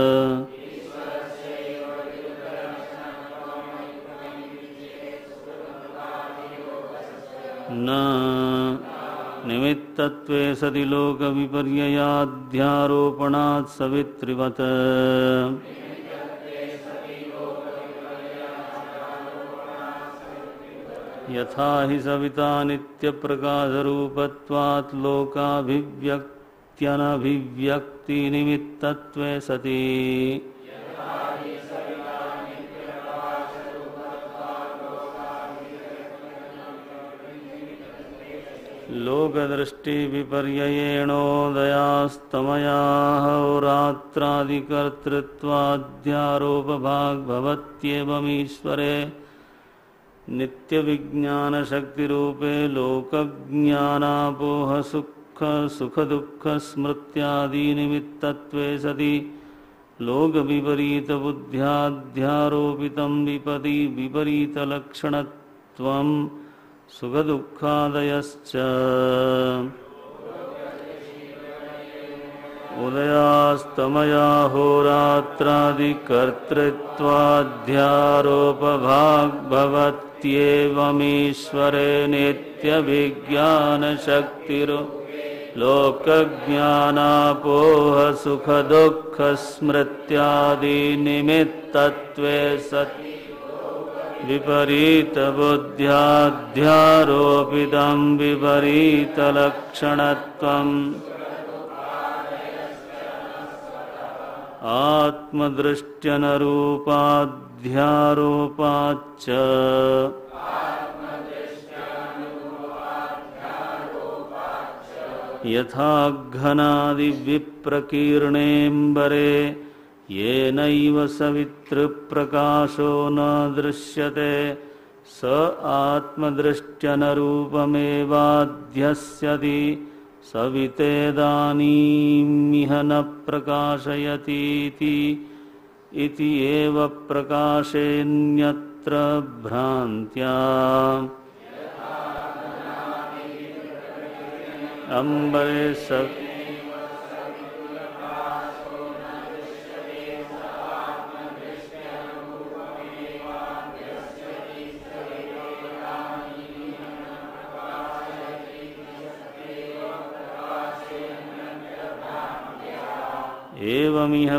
न निमित्तत्वे सति लोकविपर्ययाध्यारोपणात् सवित्रिवत्। यथा हि सविता नित्यप्रकाशरूपत्वात् लोकाभिव्यक्त्यनभिव्यक्तिनिमित्तत्वे सति लोकदृष्टिविपर्ययेणोदयास्तमयाहोरात्रादिकर्तृत्वाध्यारोपभाग्भवत्येवमीश्वरे नित्यविज्ञानशक्तिरूपे लोकज्ञानापोह सुखदुःखस्मृत्यादिनिमित्तत्वे सति लोकविपरीतबुद्ध्याध्यारोपितं विपरीतलक्षणत्वं सुखदुःखादयश्च उदयास्तमयाहोरात्रादिकर्तृत्वाध्यारोपभाग्भवत्येवमीश्वरे नित्यविज्ञानशक्तिरो लोकज्ञानापोह सुखदुःखस्मृत्यादिनिमित्तत्वे सत् विपरीतबुद्ध्याध्यारोपितं विपरीतलक्षणत्वम् आत्मदृष्ट्यनरूपाध्यारोपाच्च यथा घनादिविप्रकीर्णेऽम्बरे येनैव सवितृप्रकाशो न दृश्यते स आत्मदृष्ट्यनरूपमेवाध्यस्यति सवितेदानीमिह न प्रकाशयतीति इति एव प्रकाशेऽन्यत्र भ्रान्त्या अम्बरे एवमिह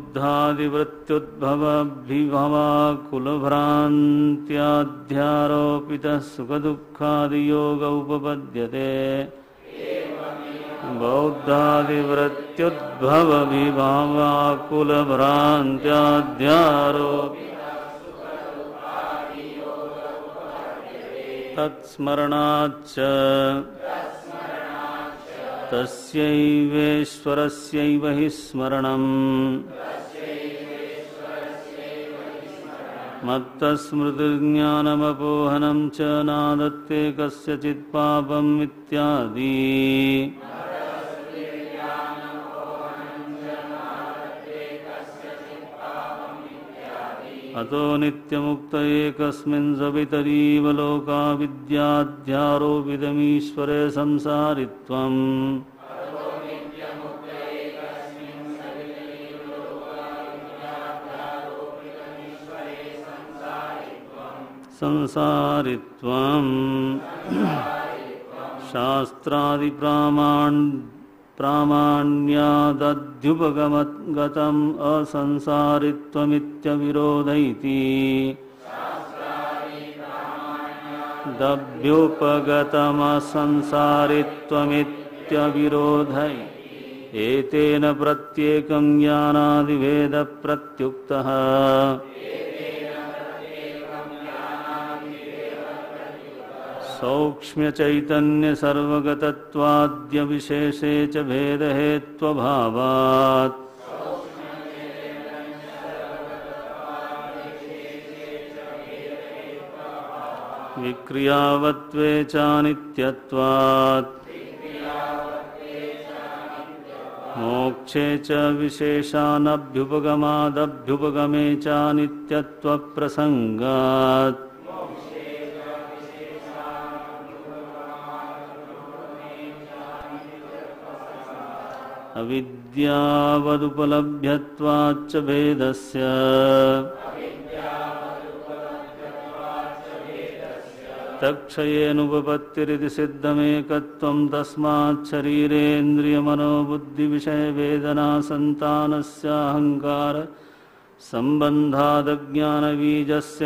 बौद्धादिवृत्त्युद्भवाभिभवाकुलभ्रान्त्याध्यारोपितः सुखदुःखादियोग उपपद्यते बौद्धादिवृत्त्युद्भवभिभावाकुलभ्रान्त्याध्यारोपितः तत्स्मरणाच्च तस्यैवेश्वरस्यैव हि स्मरणम् मत्तस्मृतिर्ज्ञानमपोहनं च नादत्ते कस्यचित् पापम् इत्यादि अतो नित्यमुक्त एकस्मिन् सवितरीव लोका विद्याध्यारोपितमीश्वरे संसारित्वम् शास्त्रादिप्रामाण्यादध्युपगतम् असंसारित्वमित्यविरोधैति दभ्युपगतमसंसारित्वमित्यविरोधै एतेन प्रत्येकं ज्ञानादिभेदप्रत्युक्तः सौक्ष्म्यचैतन्य सर्वगतत्वाद्य विशेषे च भेदहेत्वभावात् विक्रियावत्वे चानित्यत्वात् मोक्षे च विशेषानभ्युपगमादभ्युपगमे चानित्यत्वप्रसंगात् अविद्यावदुपलभ्यत्वाच्च भेदस्य तक्षयेनुपपत्तिरिति सिद्धमेकत्वं तस्मात् शरीरेन्द्रियमनोबुद्धिविषयवेदनासन्तानस्याहङ्कार सम्बन्धादज्ञानबीजस्य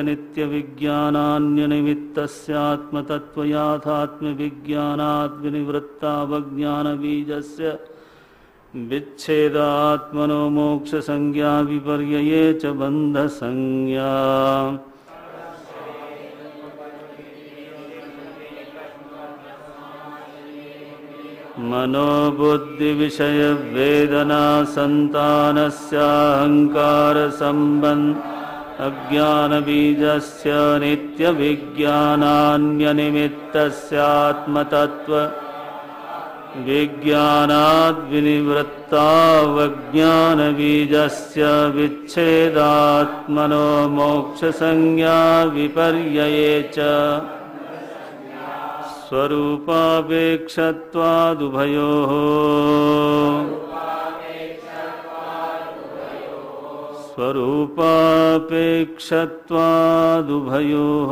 नित्यविज्ञानान्यनिमित्तस्यात्मतत्त्वयाथात्म्यविज्ञानात् विनिवृत्तावज्ञानबीजस्य विच्छेदात्मनो मोक्षसंज्ञा विपर्यये च बन्धसंज्ञा मनोबुद्धिविषयवेदनासन्तानस्याहङ्कारसम्बन्ध अज्ञानबीजस्य नित्यविज्ञानान्यनिमित्तस्यात्मतत्त्व विज्ञानाद्विनिवृत्तावज्ञानबीजस्य विच्छेदात्मनो मोक्षसंज्ञा विपर्यये च स्वरूपापेक्षत्वादुभयोः स्वरूपापेक्षत्वादुभयोः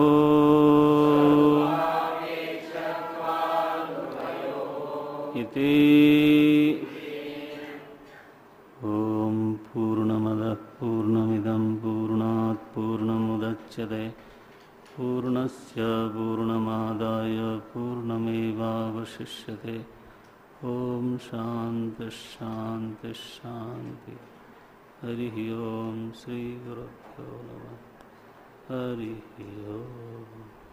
इति। ॐ पूर्णमदः पूर्णमिदं पूर्णात् पूर्णमुदच्यते पूर्णस्य पूर्णमादाय पूर्णमेवावशिष्यते। ॐ शान्ति शान्ति शान्ति। हरिः ॐ श्रीगुरुभ्यो नमः। हरिः ॐ।